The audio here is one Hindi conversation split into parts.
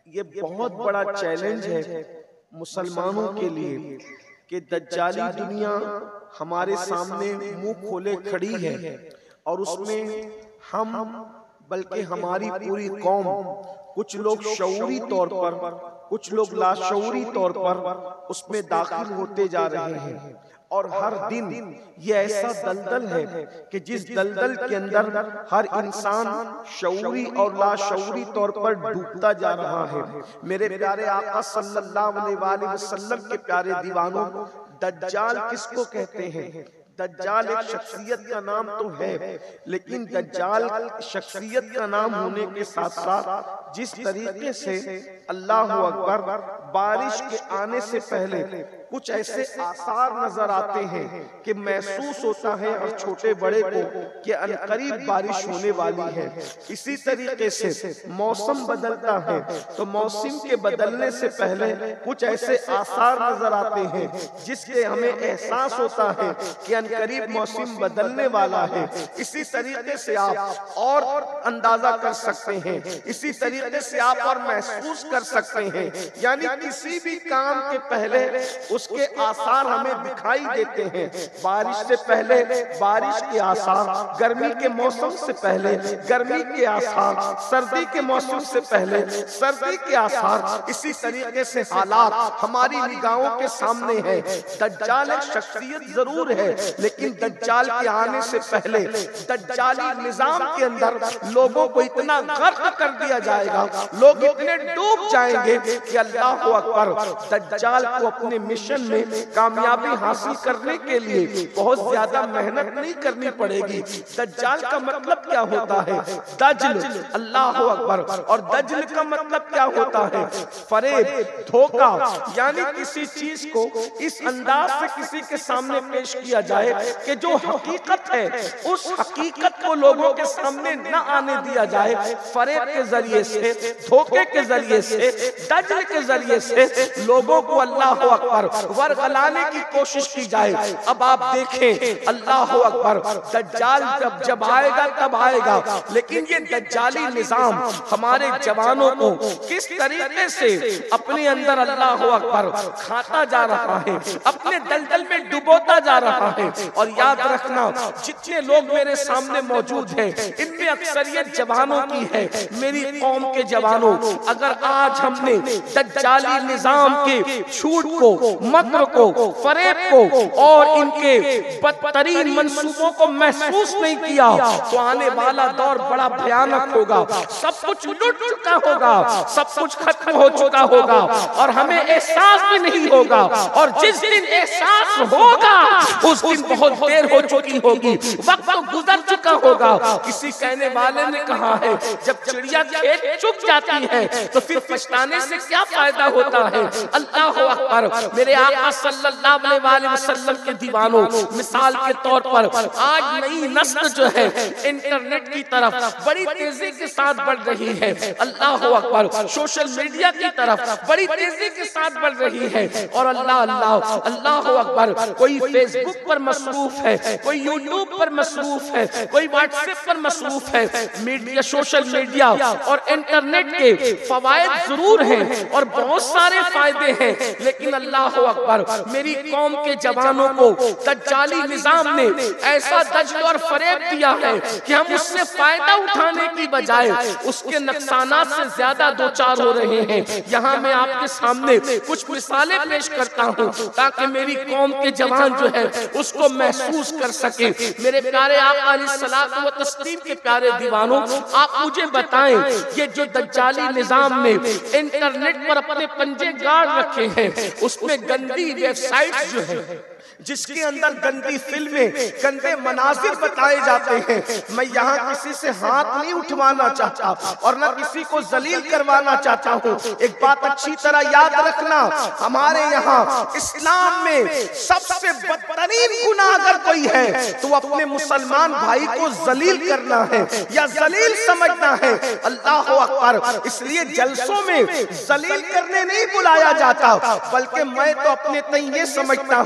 ये बहुत बड़ा चैलेंज है मुसलमानों के लिए कि दज्जाली दुनिया हमारे सामने मुंह खोले खड़ी है और उसमें हम बल्कि हमारी पूरी कौम, कुछ लोग शऊरी तौर पर, कुछ लोग लाशऊरी तौर पर उसमें दाखिल होते जा रहे हैं। और हर दिन ये ऐसा दलदल है कि जिस दलदल के अंदर हर इंसान शऊरी और लाशऊरी तौर पर डूबता जा रहा है। मेरे प्यारे आका सल्लल्लाहु अलैहि वसल्लम के प्यारे दीवानों, दज्जाल किसको कहते हैं? दज्जाल एक शख्सियत का नाम तो है, लेकिन दज्जाल शख्सियत का नाम होने के साथ साथ जिस तरीके से अल्लाह अकबर बारिश के आने से पहले कुछ ऐसे आसार नजर आते हैं कि महसूस होता है और छोटे बड़े को कि अनकरीब बारिश होने वाली है। इसी तरीके से मौसम बदलता है तो मौसम के बदलने से पहले कुछ ऐसे आसार नजर आते हैं जिससे हमें एहसास होता है कि अनकरीब मौसम बदलने वाला है। इसी तरीके से आप और अंदाजा कर सकते हैं, इसी तरीके से आप और महसूस कर सकते हैं। यानी किसी भी काम के पहले उसके आसार हमें दिखाई देते हैं। बारिश से पहले बारिश के आसार, गर्मी के मौसम से पहले गर्मी के आसार, सर्दी के मौसम से पहले सर्दी के आसार। इसी तरीके से हालात हमारी निगाहों के सामने है। दज्जाल एक शख्सियत जरूर है, लेकिन दज्जाल के आने से पहले दज्जाली निजाम के अंदर लोगों को इतना गर्क कर दिया जाएगा, लोग इतने डूब जाएंगे कि अल्लाह अकबर। दज्जाल को अपने मिशन में कामयाबी हासिल करने के लिए बहुत ज्यादा मेहनत नहीं करनी पड़ेगी। दज्जाल का मतलब क्या होता है? दज्ल, अल्लाह अकबर। और दज्ल का मतलब क्या होता है? फरेब, धोखा। यानी किसी चीज को इस अंदाज से किसी के सामने पेश किया जाए कि जो हकीकत है उस हकीकत को लोगों के सामने न आने दिया जाए। फरेब के जरिए से, धोखे के जरिए से, दज्ल के जरिए से लोगों को अल्लाह अकबर वरगलाने की कोशिश की जाए। अब आप देखें, अल्लाह अकबर, दज्जाल जब आएगा तब आएगा, लेकिन ये दज्जाली निजाम हमारे जवानों को किस तरीके से अपने अंदर अल्लाह अकबर खाता जा रहा है, अपने दलदल में डुबोता जा रहा है। और याद रखना, जितने लोग मेरे सामने मौजूद हैं इनमें अक्सरियत जवानों की है। मेरी कौम के जवानों, अगर आज हमने दज्जाली निजाम के झूठ को, मक्र को, फरेब को और इनके बदतरीन मंसूबों को महसूस नहीं किया तो आने वाला दौर बड़ा भयानक होगा। सब कुछ लुट चुका होगा, सब कुछ खत्म हो चुका होगा और हमें एहसास भी नहीं होगा। और जिस दिन एहसास होगा उस दिन बहुत देर हो चुकी होगी, वक्त तो गुजर चुका होगा। किसी कहने वाले ने कहा है, जब चिड़िया खेत चुग जाती है तो फिर पछताने से क्या फायदा होता है। अल्लाह अकबर। मेरे आका सल्लल्लाहु अलैहि वसल्लम के दीवानों, मिसाल के तौर पर आज नई नस्ल जो है इंटरनेट की तरफ बड़ी तेजी के साथ बढ़ रही है। अल्लाह अकबर। सोशल मीडिया की तरफ बड़ी तेजी के साथ बढ़ रही है। और अल्लाह अल्लाह अल्लाह अकबर। कोई फेसबुक पर मसरूफ है, कोई यूट्यूब पर मसरूफ है, कोई व्हाट्सएप पर मसरूफ है। मीडिया, सोशल मीडिया और इंटरनेट के फवायद जरूर हैं और बहुत सारे फायदे हैं, लेकिन अल्लाह अकबर, मेरी कौम के जवानों को दज्जाली निजाम ने ऐसा दज्ल और फरेब दिया है कि हम उससे फायदा उठाने की बजाय उसके नुकसानात से ज्यादा दो चार हो रहे हैं। यहाँ मैं आपके सामने कुछ मिसालें पेश करता हूँ ताकि मेरी कौम के जवान जो है उसको महसूस कर सके। मेरे प्यारे आका अलैहिस्सलातु व तस्लीम के प्यारे दीवानों, आप मुझे बताएं, ये जो दज्जाली निजाम ने इंटरनेट पर अपने पंजे गाड़ रखे हैं, उसमें गंदी वेबसाइट जो है जिसके अंदर गंदी फिल्में, गंदे मनाजिर बताए जाते हैं। मैं यहाँ किसी से हाथ नहीं उठवाना चाहता और न किसी को जलील करवाना चाहता हूँ। एक बात अच्छी तरह याद रखना, हमारे यहाँ इस्लाम में सबसे बदतरीन गुनाह अगर कोई है तो अपने मुसलमान भाई को जलील करना है या जलील समझना है। अल्लाह अकबर। इसलिए जलसों में जलील करने नहीं बुलाया जाता, बल्कि मैं तो अपने तय ये समझता हूँ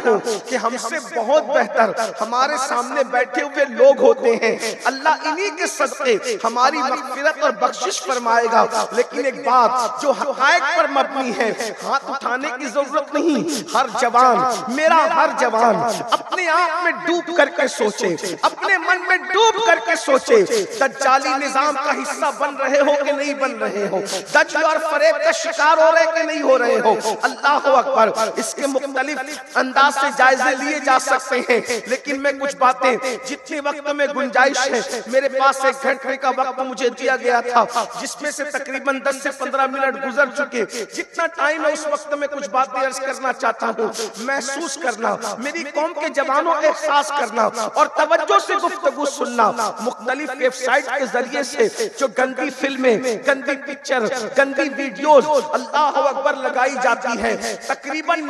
कि हमसे बहुत बेहतर हमारे सामने बैठे हुए लोग होते हैं। अल्लाह इन्हीं के सदक़े हमारी मग़फ़िरत और बख्शिश फरमाएगा। लेकिन एक बात जो हक़ाइक़ पर मबनी है, हाथ उठाने की जरूरत नहीं। हर जवान, मेरा हर जवान अपने आप में डूब करके सोचे, अपने मन में डूब करके सोचे, दज्जाली निजाम का हिस्सा बन रहे हो कि नहीं बन रहे हो, दज्जल और फरेब का शिकार हो रहे कि नहीं हो रहे हो। अल्लाह अकबर। इसके मुख्तलिफ अंदाज से जायजे लिए जा सकते हैं, लेकिन मैं कुछ बातें, जितने वक्त में गुंजाइश है, मेरे पास 1 घंटे का वक्त मुझे दिया गया था, जिसमें से तकरीबन 10 से 15 मिनट गुजर चुके। जितना टाइम है उस वक्त में कुछ बातें अर्ज करना चाहता हूँ। महसूस करना, मेरी कौम के जवानों एहसास करना और तवज्जो से गुफ्तगू सुनना। मुख्तलिफ वेबसाइट के जरिए से जो गंदी फिल्में, गंदी पिक्चर, गंदी वीडियोस अल्लाह अकबर लगाई जाती है, तकरीबन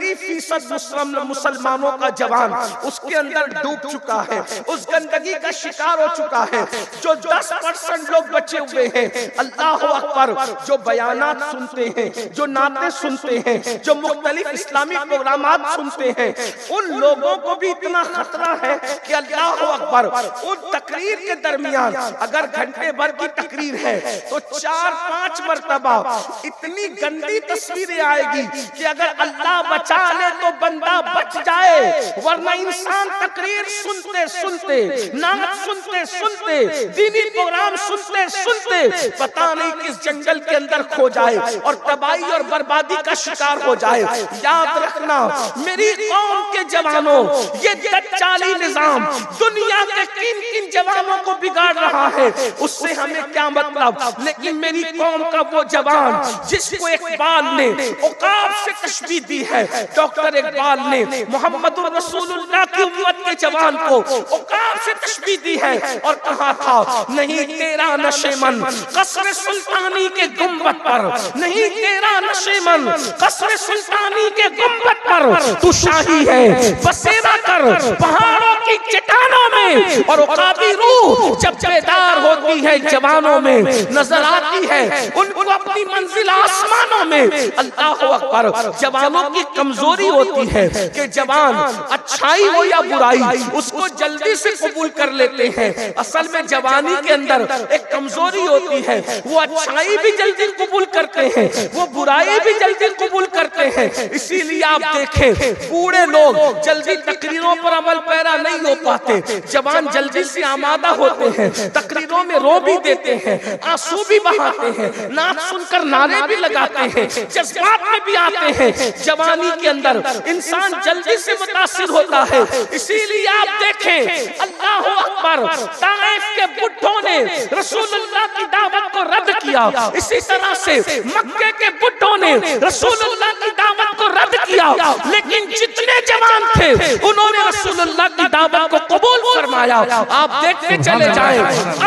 90% मुसलमानों का जवान उसके अंदर डूब चुका है, उस गंदगी का शिकार हो चुका है। जो 10% लोग बचे हुए हैं, अल्लाह अकबर, जो बयानात सुनते हैं, जो नाते सुनते हैं, जो मुख्तलिफ इस्लामी प्रोग्रामात सुनते हैं, उन लोगों को भी इतना खतरा है कि अल्लाह अकबर, उन तकरीर के दरमियान अगर घंटे भर की तकरीर है तो 4-5 मरतबा इतनी गंदी तस्वीरें आएगी कि अगर अल्लाह बचा ले तो बंदा बच जाए, वरना इंसान तकरीर सुनते सुनते, नात सुनते सुनते, दीनी प्रोग्राम सुनते सुनते पता नहीं किस जंगल के अंदर खो जाए और तबाही और बर्बादी का शिकार हो जाए। याद रखना मेरी कौम के जवानों, ये दज्जाली निजाम दुनिया के किन-किन जवानों को बिगाड़ रहा है, उससे हमें क्या मतलब। लेकिन मेरी कौम का वो जवान जिसको इकबाल ने औकाफ से तशबीह दी है, डॉक्टर इकबाल ने मोहम्मदुर रसूलुल्लाह की उम्मत के जवान को औकाफ से तशबीह दी है और कहा था, नहीं तेरा नशेमन कसर सुल्तानी के गुंबद पर, नहीं तेरा नशेमन कसर सुल्तानी के गुंबद पर, तू शाही है बसेरा कर पहाड़ों की चट्टानों में। और औकाबी रूह जब बेदार होती है जवानों में, नजर आती है उनको अपनी मंजिल आसमानों में। अल्लाह अकबर। जवानों की कमजोरी होती है कि जवान अच्छाई हो या बुराई उसको जल्दी से कबूल कर लेते हैं। असल में जवानी के अंदर एक कमजोरी होती है, वो अच्छाई भी जल्दी कबूल करते हैं, वो बुराई भी जल्दी कबूल करते हैं। इसीलिए आप देखें बूढ़े लोग जल्दी तकरीरों पर अमल पैरा नहीं हो पाते, जवान जल्दी से आमादा होते हैं, तकरीरों में रो भी देते हैं, आंसू भी बहाते हैं, नात सुनकर नारे भी लगाते हैं, जज्बात में भी आते हैं। जवानी के अंदर इंसान जल्दी से मुतासिर होता है। इसीलिए आप देखें अल्लाह अकबर, ताइफ के बुड्ढों ने रसूलुल्लाह की दावत को रद्द किया, इसी तरह से मक्के के बुड्ढों ने रसूलुल्लाह की दावत को रद्द किया। लेकिन जितने जवान थे उन्होंने रसूलुल्लाह की दावत को कबूल फरमाया। आप देखते चले जाएं,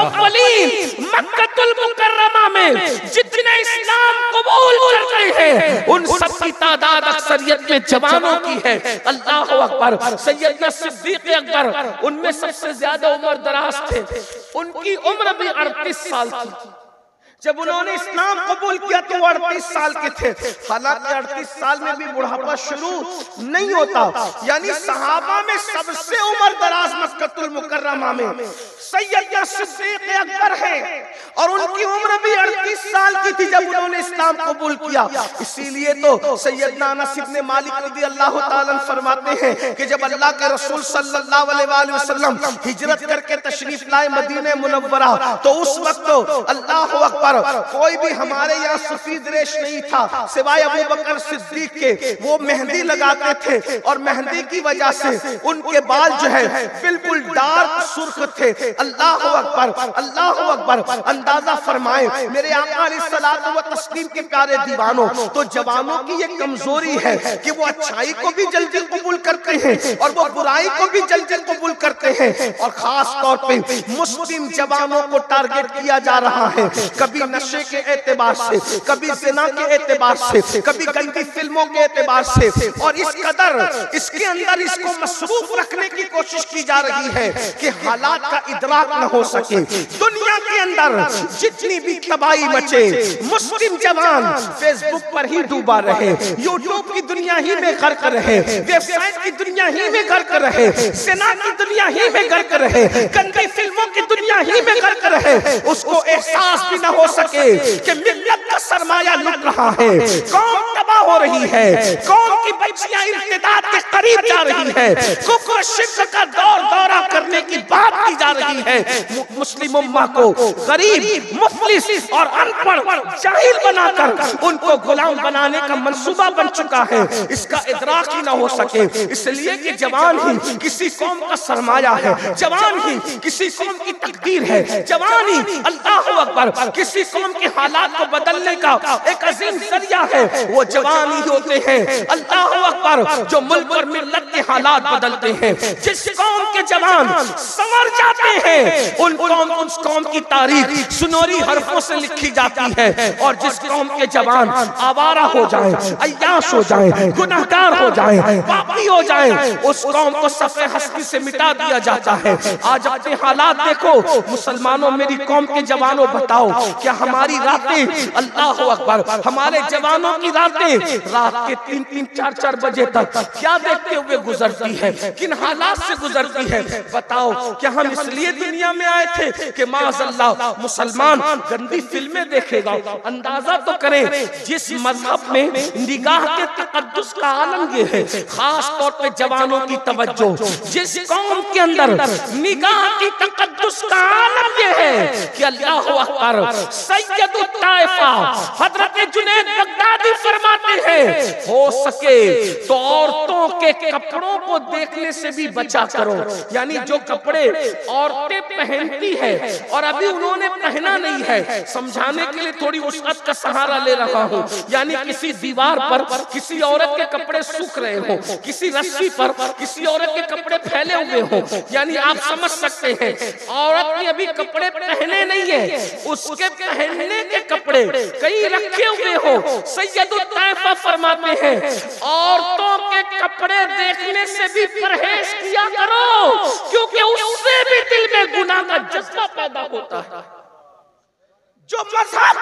अव्वलीन मक्कतुल मुकर्रमा में जितने इस्लाम कबूल करते हैं उन सब की तादाद अक्सरियत में जवानों की है। अल्लाह अकबर। सैयदना सिद्दीक अकबर उनमें सबसे ज्यादा उम्र दराज थे, उनकी उम्र भी 38 साल थी। जब उन्होंने इस्लाम कबूल किया तो वो 38 साल के थे। हालांकि 38 साल में भी बुढ़ापा शुरू नहीं होता, यानी सहाबा में सबसे उम्र दराज मक्कतुल मुकर्रमा में सैयदना सिद्दीक अकबर है और उनकी उम्र भी 38 साल की थी जब उन्होंने इस्लाम कबूल किया। इसीलिए तो सैयदना अनस इब्न मालिक रज़ियल्लाहु ताला फरमाते हैं कि जब अल्लाह के रसूल सल्लल्लाहु अलैहि वसल्लम हिजरत करके तशरीफ लाए मदीने मुनव्वरा, तो उस वक्त अल्लाह अकबर कोई भी हमारे यहाँ सफेद रेश नहीं था सिवाय अबू बकर सिद्दीक के। वो मेहंदी लगाते थे और मेहंदी की वजह से उनके बाल जो है बिल्कुल डार्क सुर्ख थे। अल्लाह अकबर, अल्लाह अकबर। अंदाजा फरमाए मेरे आका अलैहिस्सलातु व तस्लीम के प्यारे दीवानों, तो जवानों की ये कमजोरी है कि वो अच्छाई को भी जल्दी कबूल करते हैं और वो बुराई को भी जल्दी कबूल करते हैं। और खास तौर पे मुस्लिम जवानों को टारगेट किया जा रहा है, कभी नशे के एतबार से, कभी जिना के एतबार से, कभी गंदी फिल्मों के एतबार से। और इस कदर इसके अंदर इसको मसरूफ रखने की कोशिश की जा रही है कि हालात का इदराक इदराक न हो सके। दुनिया के अंदर जितनी भी तबाही मचे, मुस्लिम जवान फेसबुक पर ही डूबा रहे, यूट्यूब की दुनिया ही में गर्क रहे, वेबसाइट की दुनिया ही में गर्क रहे, सिनेमा की दुनिया ही में गर्क रहे, गंदी फिल्मों की दुनिया ही में गर्क रहे, उसको एहसास भी न हो सके कि मिल्लत का सरमाया लुट रहा है, कौम तबाह हो रही है, कौम की बच्चियां इर्तिदाद के करीब जा रही है, कुफ्र शिर्क का दौरा करने की बात की जा रही है। मुस्लिम उम्मा को गरीब, मुफलिस और अनपढ़, जाहिल बनाकर उनको गुलाम बनाने का मंसूबा बन चुका है। इसका इदराक ही ना हो सके, इसलिए कि जवान ही किसी कौम का सरमाया है, जवान ही किसी कौम की तकदीर है, जवान ही अल्लाहु अकबर किसी कौम के हालात को बदलने का एक अजीम जरिया है। वो जवान ही होते हैं अल्लाहु अकबर जो मुल्क और मिल्लत के हालात बदलते हैं। जिस कौम के जवान संवर जाते हैं उस कौम की तारीख सुनहरी हरफों से लिखी जाती है, और जिस कौम के जवान आवारा हो जाएं, अय्याश हो जाएं, गुनाहगार हो जाएं, पापी हो जाएं, उस कौम को सफ़े हस्ती से मिटा दिया जाता है। आज अपने हालात देखो मुसलमानों, मेरी कौम के जवानों, बताओ क्या हमारी रातें, अल्लाहु अकबर, हमारे जवानों की रातें रात के 3-3, 4-4 बजे तक क्या देखते हुए गुजरती है, किन हालात से गुजरती है? बताओ क्या हम इसलिए दुनिया में आए थे कि माज़अल्लाह मुसलमान गंदी फिल्में देखेगा? अंदाजा तो करें जिस मजहब में निगाह के तकद्दुस का आलम ये है, खास तौर पे जवानों की तवज्जो, जिस कौम के अंदर निगाह की तकद्दुस का आलम ये है कि अल्लाहु अकबर सैयदुत ताइफा हजरत जुनैद बगदादी फरमाते हैं, हो सके तो औरतों के कपड़ों को देखने से भी बचा करो। यानी जो कपड़े औरतें पहनती है और अभी उन्होंने पहना नहीं है, समझाने के लिए थोड़ी वसअत का सहारा ले रहा हूँ। यानी किसी दीवार पर किसी औरत के कपड़े सूख रहे हो, किसी रस्सी पर किसी औरत के कपड़े फैले हुए हो, यानी आप समझ सकते हैं औरत ने अभी कपड़े पहने नहीं है, उसके पहनने के कपड़े कई रखे हुए हो। सैयदुत ताइफा फरमाते हैं औरतों के कपड़े देखने से भी परहेज किया करो, क्योंकि उससे भी दिल में गुनाह का जज्बा पैदा होता है। जो मजहब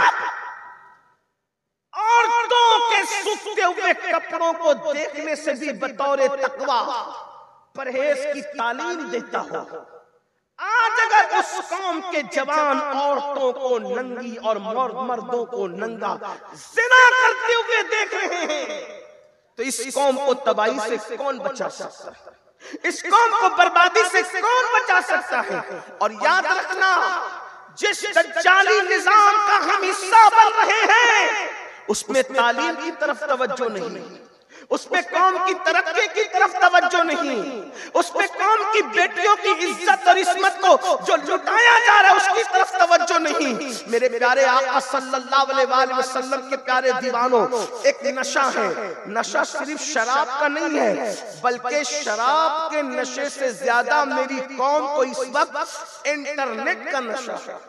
औरतों के सूखते हुए कपड़ों को देखने से भी बतौर तकवा परहेज की तालीम देता हो, आज अगर उस कौम के जवान औरतों को नंगी और मर्दों को नंगा ज़िना करते हुए देख रहे हैं, तो इस कौम को तबाही से कौन बचा सकता है? इस कौम को बर्बादी से कौन बचा सकता है? और याद रखना, जिस दज्जाली निजाम का हम हिस्सा बन रहे हैं उसमें तालीम की तरफ तवज्जो नहीं, उसमें कौम की तरक्की की तरफ तवज्जो नहीं, उसमें कौम की बेटियों की इज्जत और इस्मत को जो लुटाया जा रहा है उसकी तरफ तवज्जो नहीं। मेरे प्यारे आका सल्लल्लाहु अलैहि वसल्लम के प्यारे दीवानों, एक नशा है, नशा सिर्फ शराब का नहीं है, बल्कि शराब के नशे से ज्यादा मेरी कौम को इस वक्त इंटरनेट का नशा है।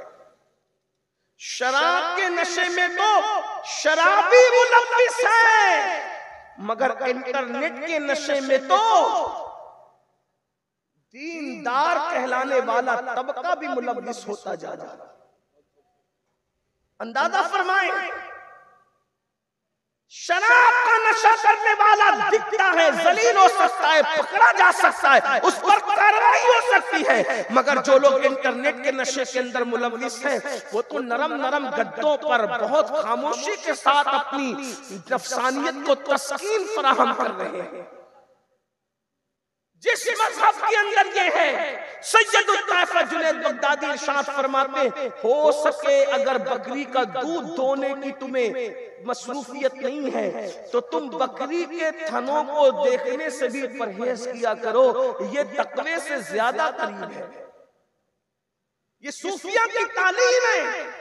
शराब के नशे में तो शराबी मुलव्विस है, मगर इंटरनेट के नशे में तो दीनदार कहलाने वाला तबका भी मुलव्विस होता जा रहा है। अंदाजा फरमाएं, शराब का नशा करने वाला दिखता है, जलील हो सकता है, पकड़ा जा सकता है, उस पर कार्रवाई हो सकती है, मगर जो लोग इंटरनेट के नशे के अंदर मुलव्विस हैं वो तो नरम नरम गद्दों पर बहुत खामोशी के साथ अपनी नफसानियत को तस्कीन फराहम कर रहे हैं। जिस मजहब के अंदर ये है, सैयदुत ताइफा जुनैद बगदादी इरशाद फरमाते, हो सके अगर बकरी का दूध दोने की तुम्हें मसरूफियत नहीं है तो तुम बकरी के थनों को देखने से भी परहेज किया करो, ये तकवे से ज्यादा करीब है। ये सूफिया की तालीम है,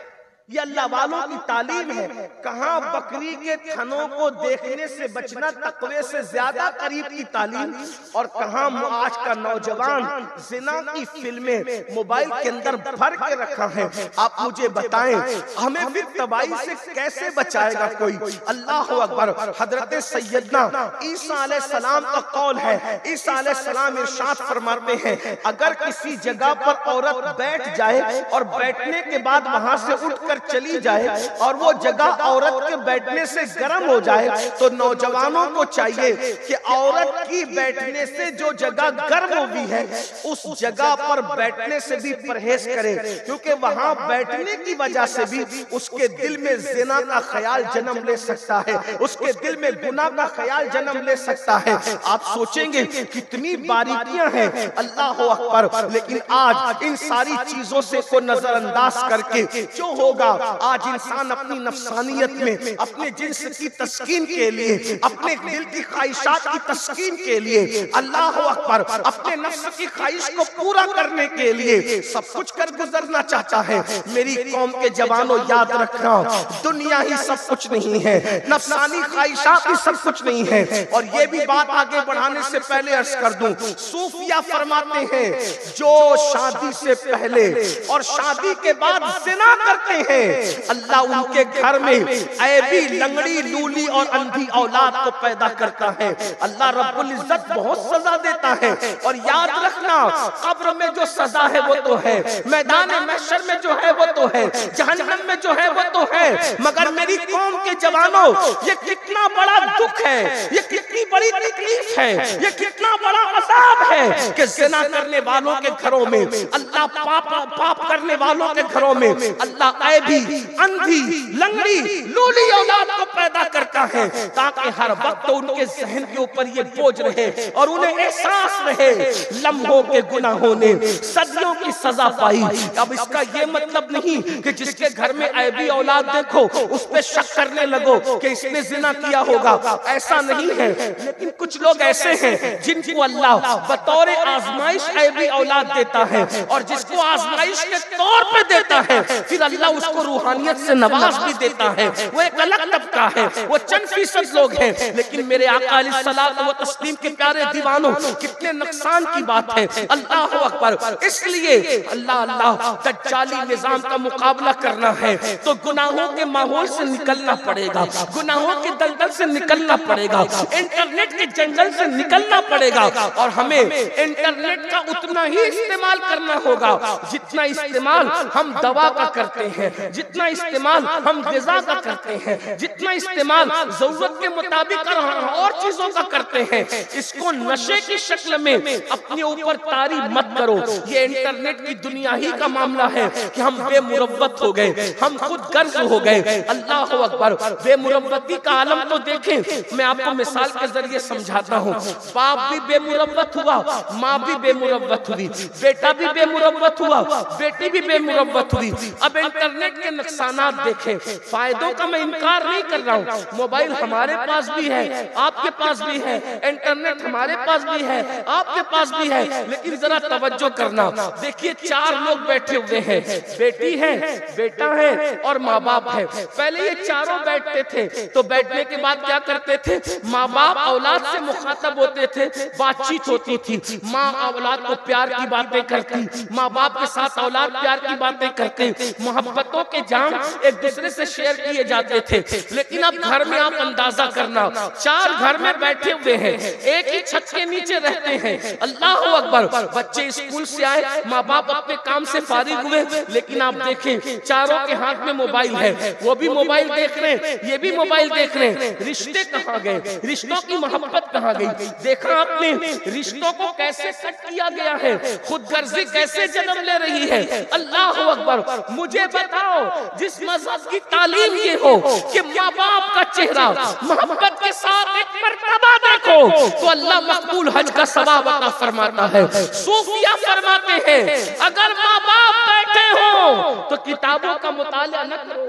ये अल्लाह वालों की तालीम है। कहां बकरी के थनों को देखने से बचना तकवे से ज्यादा करीब की तालीम, और कहां आज का नौजवान जिना की फिल्में मोबाइल के अंदर भर के रखा है। आप मुझे बताएं, हमें फिर तबाही से कैसे बचाएगा कोई? अल्लाह अकबर। हजरत सैयदना ईसा अलैहिस्सलाम का कौल है, ईसा अलैहिस्सलाम इरशाद फरमाते हैं, अगर किसी जगह पर औरत बैठ जाए और बैठने के बाद वहां से उठकर चली जाए और वो जगह औरत के बैठने से गर्म हो जाए, तो नौजवानों को चाहिए कि औरत की बैठने से जो जगह गर्म हुई है उस जगह पर बैठने से भी परहेज करें, क्योंकि वहां बैठने की वजह से भी उसके दिल में ज़िना का ख्याल जन्म ले सकता है, उसके दिल में गुनाह का ख्याल जन्म ले सकता है। आप सोचेंगे कितनी बारीकियां हैं, अल्लाह अकबर। लेकिन आज इन सारी चीजों से को नजरअंदाज करके जो होगा, आज इंसान अपनी नफसानियत में अपने जिन्स की तस्कीन के लिए, अपने दिल की ख्वाहिशात की तस्कीन के लिए, अल्लाह अकबर, अपने नफ्स की ख्वाहिश को पूरा करने के लिए सब कुछ कर गुजरना चाहता है। मेरी कौम के जवानों, याद रखना, दुनिया ही सब कुछ नहीं है, नफसानी ख्वाहिशात ही सब कुछ नहीं है। और ये भी बात आगे बढ़ाने से पहले अर्ज कर दूं, सूफिया फरमाते हैं जो शादी से पहले और शादी के बाद ज़िना करते हैं, अल्लाह उनके घर में ऐबी, लंगड़ी, लूली और अंधी औलाद को पैदा करता है। अल्लाह रब्बुल इज्जत बहुत सजा देता है। और याद रखना, कब्र में जो सजा है वो तो है, मैदान महशर में जो है वो तो है, जहन्नम में जो है वो तो है, मगर मेरी कौम के जवानों, ये कितना बड़ा दुख है, ये कितनी बड़ी तकलीफ है, ये कितना बड़ा अज़ाब है कि ज़िना करने वालों के घरों में अल्लाह, पाप करने वालों के घरों में अल्लाह ऐबी, अंधी, लंगड़ी, लूली औलाद को पैदा करता है, ताकि हर वक्त उनके ज़हन के ऊपर ये बोझ रहे और उन्हें एहसास रहे लम्हों के गुनाहों ने सदियों की सजा पाई। अब इसका ये मतलब नहीं कि जिसके घर में ऐबी औलाद देखो उस पे शक करने लगो कि इसने जिना किया होगा, ऐसा नहीं है। लेकिन कुछ लोग ऐसे हैं जिनको अल्लाह बतौर आजमाइश ऐबी औलाद देता है, और जिसको आजमाइश के तौर पे देता है फिर अल्लाह उसको रूहानियत से नवाज भी देता है। वो एक अलग तबका है, वो चंद फीसद लोग हैं। लेकिन मेरे आका अलैहिस्सलाम व तस्लीम के प्यारे दीवानों, कितने नुकसान की बात है। अल्लाह अकबर। इसलिए अल्लाह दज्जाली निजाम का मुकाबला करना है तो गुनाहों के माहौल से निकलना पड़ेगा, गुनाहों के दलदल से निकलना पड़ेगा, इंटरनेट के जंगल से निकलना पड़ेगा। और हमें इंटरनेट का उतना ही इस्तेमाल करना होगा जितना इस्तेमाल हम दवा का करते हैं, जितना इस्तेमाल हम ग़िज़ा का करते हैं, जितना इस्तेमाल जरूरत के मुताबिक और चीजों का करते हैं। इसको नशे की शक्ल में अपने ऊपर तारी मत करो। ये इंटरनेट की दुनिया ही का मामला है कि हम बेमुरव्वत हो गए, हम खुद गर्ज हो गए। अल्लाह अकबर। बेमुरव्वती का आलम तो देखें, मैं आपको मिसाल के जरिए समझाता हूँ। बाप भी बेमुरव्वत हुआ, माँ भी बेमुरव्वत हुई, बेटा भी बेमुरव्वत हुआ, बेटी भी बेमुरव्वत हुई। अब इंटरनेट के नुकसानात देखें, फायदों का मैं इनकार नहीं कर रहा हूँ। मोबाइल हमारे पास भी है, आपके पास भी है, इंटरनेट हमारे पास भी है, आपके पास भी है। लेकिन जरा तवज्जो करना, देखिए 4 लोग बैठे हुए हैं, बेटी है, बेटा है और माँ बाप है। पहले ये चारों बैठते थे तो बैठने के बाद क्या करते थे, माँ बाप औलाद से मुखातब होते थे, बातचीत होती थी, माँ औलाद को प्यार की बातें करती, माँ बाप के साथ औलाद प्यार की बातें करते, मोहब्बतों के जाम एक दूसरे से शेयर किए जाते थे। लेकिन अब घर में आप अंदाजा करना, 4 घर में बैठे हुए हैं, एक ही छत के नीचे रहते हैं। अल्लाह अकबर। बच्चे स्कूल से आए, माँ बाप अपने काम से फारिग हुए, लेकिन आप देखें चारों के हाथ में मोबाइल है, वो भी मोबाइल देख रहे हैं, ये भी मोबाइल देख रहे हैं। रिश्ते कहाँ गए, रिश्तों की मोहब्बत कहाँ गई? देखा आपने रिश्तों को कैसे कट किया गया है, खुदगर्जी कैसे जन्म ले रही है। अल्लाह अकबर। मुझे बताओ, जिस मजहब की तालीम ये हो कि माँ बाप का चेहरा मोहब्बत के साथ एक मर्तबा देखो तो अल्लाह मकबूल हज का सवाब अता फरमाता है। सूफिया फरमाते हैं अगर माँ बाप बैठे हो तो किताबों का मुताला न करो,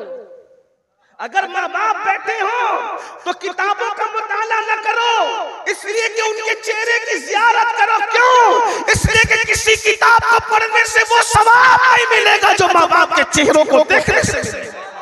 अगर माँ बाप बैठे हो तो किताबों का मुताला न करो, इसलिए कि उनके चेहरे की ज़ियारत करो। क्यों? इसलिए कि किसी किताब को पढ़ने से वो सवाब नहीं मिलेगा जो माँ बाप के चेहरों को देखने से मिलेगा।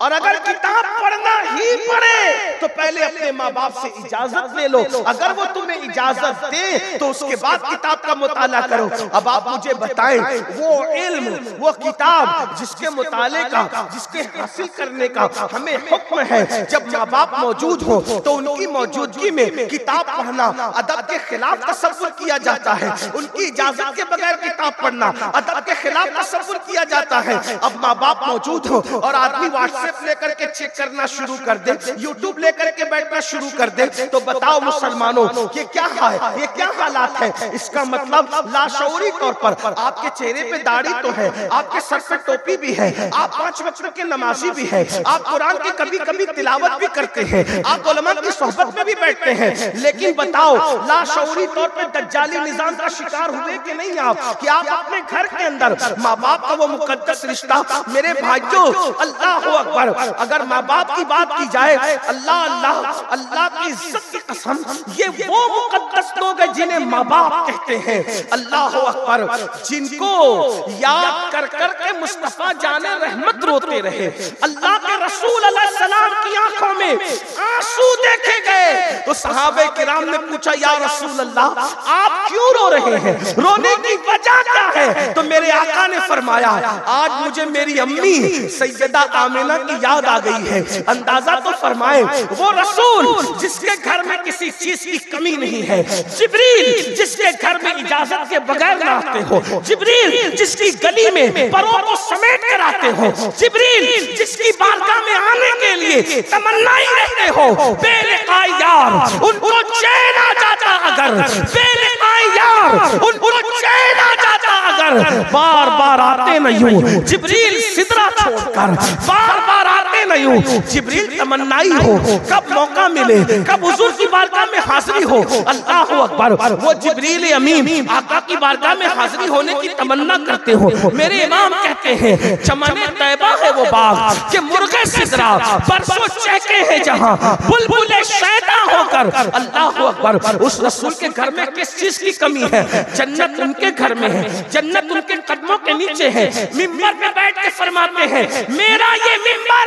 और अगर किताब पढ़ना ही पड़े तो पहले अपने माँ बाप से इजाजत ले लो। अगर वो तुम्हें इजाजत दे तो उसके बाद किताब का मुताला करो। अब आप मुझे बताएं, वो इल्म, वो किताब जिसके मुताले का, जिसके हासिल करने का हमें हुक्म है, जब माँ बाप मौजूद हो तो उनकी मौजूदगी में किताब पढ़ना अदब के खिलाफ तसव्वुर किया जाता है। उनकी इजाजत के बगैर किताब पढ़ना अदब के खिलाफ तसव्वुर किया जाता है। अब माँ बाप मौजूद हो और आदमी व्हाट्सएप लेकर के चेक करना शुरू कर दे, यूट्यूब लेकर के बैठना शुरू कर दे, तो बताओ मुसलमानों ये क्या है, ये क्या हालात है। इसका मतलब लाशऊरी तौर पर आपके चेहरे पे दाढ़ी तो है, आपके सर पे टोपी भी है, आप 5 वक्त के नमाजी भी है, आप कुरान की कभी कभी तिलावत भी करते हैं, आप उलमा की सोहबत में भी बैठते हैं, लेकिन बताओ लाशऊरी तौर पे दज्जाली निजाम का शिकार हुए कि नहीं आप, कि आप अपने घर के अंदर माँ बाप का वो मुकद्दस रिश्ता, मेरे भाइयों अल्लाह अकबर, अगर माँ बाप की बात की जाए, अल्लाह अल्लाह अल्लाह की इज्जत की कसम, ये वो मुकद्दस लोग हैं जिन्हें माँ बाप कहते हैं। अल्लाह अकबर, जिनको याद कर कर के मुस्तफा जाने रहमत रोते रहे। अल्लाह के रसूल अलैहि सलाम की आंखों में आंसू देखे गए तो सहाबे किराम ने पूछा, या रसूल अल्लाह आप क्यों रो रहे हैं, रोने की वजह क्या है? तो मेरे आका ने फरमाया, आज मुझे मेरी अम्मी सैयदा आमिना की याद आ गई है। अंदाजा तो फरमाए, वो रसूल जिसके घर में किसी चीज की कमी नहीं है, जिब्रील जिसके घर में इजाजत के बगैर ना आते हो, जिब्रील जिसकी गली में परों को समेट कर आते हो, जिब्रील जिसकी बारगाह में आने के लिए तमन्ना ही रहते हो, बेलिकाई यार उनको चैन आ जाता, अगर बेलिकाई यार उनको चैन आ जाता, अगर बार बार आते नहीं हो जिब्रील सिदरा छोड़कर, बार बार आते नहीं हो जिब्रील तमन्नाई हो, कब मौका मिले, कब हुजूर की बारगाह में हाजिरी हो। अल्लाह अकबर, वो जिब्रील अमीन आका की बारगाह में हाजिरी होने की तमन्ना करते हो। मेरे इमाम कहते हैं, चमने तैबा है वो बाग कि मुर्गे सिदरा बरसों चहके हैं जहां, बुलबुले शैदा होकर। अल्लाह अकबर, उस रसूल के घर में किस चीज की कमी है? जन्नत उनके घर में है, जन्नत उनके कदमों के नीचे है। मिंबर पे बैठ के फरमाते हैं, मेरा ये मिंबर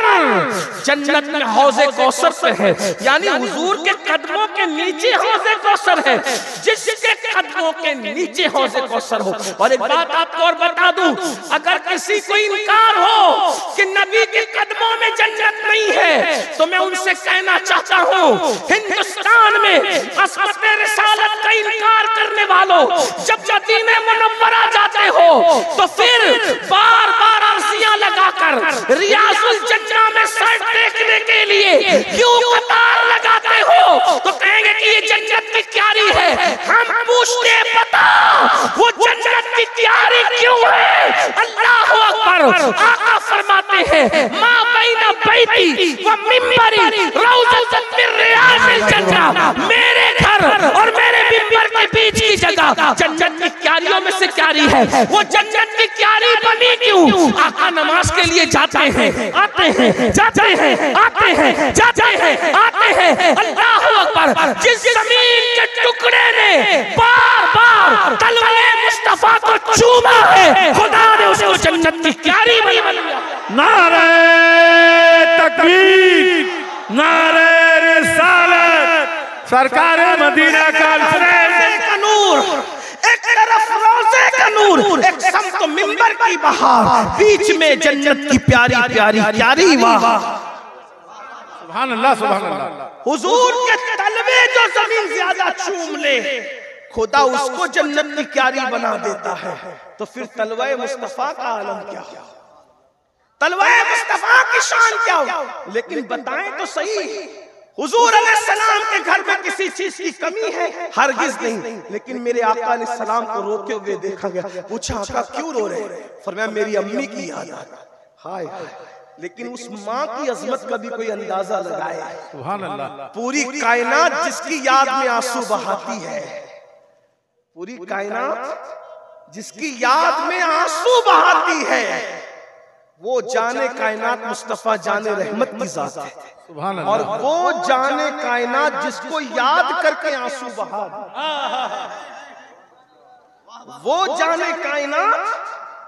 जन्नत में हौज़े कौसर पे है, यानी हुजूर के कदमों के नीचे हौज़े कौसर है, जिसके कदमों के नीचे हौज़े कौसर हो। और एक बात आपको और बता दूं, अगर किसी को इनकार हो कि नबी के कदमों में जन्नत नहीं है, तो मैं उनसे कहना चाहता हूं, हिंदुस्तान में असमत रिसालत का इनकार करने वालों, जब मदीने मुनव्वरा जाते हो तो फिर बार बार अर्जियां लगाकर रियाजुल जन्नह में सर टेकने के लिए क्यों कतार लगाते हो? तो कहेंगे कि ये जन्नत की क्यारी है। हम पूछते बता, वो जन्नत की क्यारी क्यों है? अल्लाह अकबर, आका फरमाते हैं, मां बैना बैती व मिंबरी रौज़तुन मिन रियाज़िल जन्नह, मेरे घर और मेरे मिंबर के बीच की जगह जन्नत की क्यारियों में से क्यारी है। वो जन्नत की क्यारी बनी क्यों? आका नमाज के लिए जाते हैं, आते हैं, जाते हैं, आते हैं, जाते हैं, आते हैं। अल्लाह अकबर, जिस जमीन के टुकड़े ने बार बार तलवाए मुस्तफा को चूमा है, खुदा ने उसको जन्नत की क्यारी बना दिया। नारे तकबीर, नारे रिसालत, सरकार मदीना का नूर, एक तरफ रोज़े का नूर, एक समत मिंबर की बहार, बीच में जन्नत की प्यारी प्यारी प्यारी वाह। सुभान अल्लाह, सुभान अल्लाह। हुजूर के तलवे जो जमीन ज्यादा चूम ले, खुदा उसको जन्नत की क्यारी बना देता है। तो फिर तलवाए मुस्तफा का आलम क्या हो, तलवाए मुस्तफा की शान क्या हो? लेकिन बताएं तो सही, हुजूर अलैहिस्सलाम के घर में किसी चीज की कमी है? हरगिज नहीं। लेकिन मेरे आका अलैहिस्सलाम को रोते हुए देखा गया, पूछा आका क्यों रो रहे? फरमाया मेरी अम्मी की याद आ गई। हाय लेकिन उस माँ की अजमत का भी कोई अंदाजा लगाए। सुभान अल्लाह। पूरी कायनात जिसकी याद में आंसू बहाती है, पूरी कायनात जिसकी याद में आंसू बहाती है, वो जाने कायनात मुस्तफा जाने रहमत की जात है। सुभान और अल्लाह। वो जाने कायनात जिसको याद करके आंसू बहा, वो जाने कायनात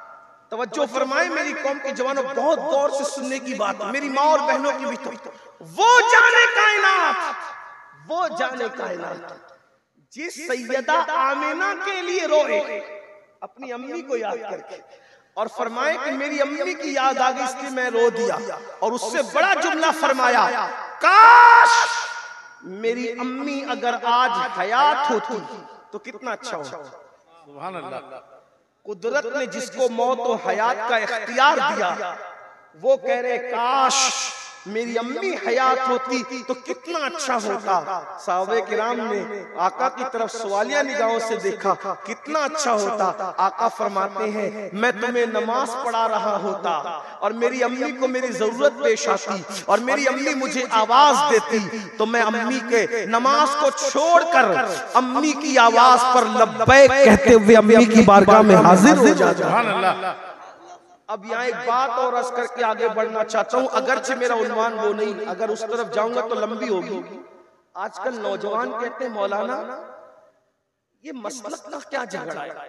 तवज्जो फरमाए मेरी कौम के जवानों, बहुत गौर से सुनने की बात है, मेरी माँ और बहनों की भी तो। वो जाने कायनात, वो जाने कायनात जिस सैयदा आमिना के लिए रोए अपनी अम्मी को याद करके, और फरमाए कि मेरी अम्मी की याद आ गई इसलिए मैं रो दिया, और उससे बड़ा जुमला फरमाया, काश मेरी अम्मी अगर आज हयात होती तो कितना अच्छा होता। सुभान अल्लाह। कुदरत ने जिसको मौत और हयात का इख्तियार दिया, वो कह रहे काश मेरी अम्मी हयात होती तो कितना अच्छा होता। साहबे किराम ने आका की तरफ सवालिया निगाहों से देखा, कितना अच्छा होता। आका फरमाते हैं मैं तुम्हें नमाज पढ़ा रहा होता और मेरी अम्मी को मेरी जरूरत पेश आती और मेरी अम्मी मुझे आवाज देती तो मैं अम्मी के नमाज को छोड़कर अम्मी की आवाज पर लब्बैक कहते हुए अम्मी की बारगाह में हाजिर हो जाता। सुभान अल्लाह। अब यहाँ एक बात और अर्ज करके आगे बढ़ना चाहता हूँ, अगरचे मेरा उन्वान वो नहीं, अगर उस तरफ जाऊंगा तो लंबी होगी। आजकल नौजवान कहते हैं मौलाना ये मसलक का क्या झगड़ा है,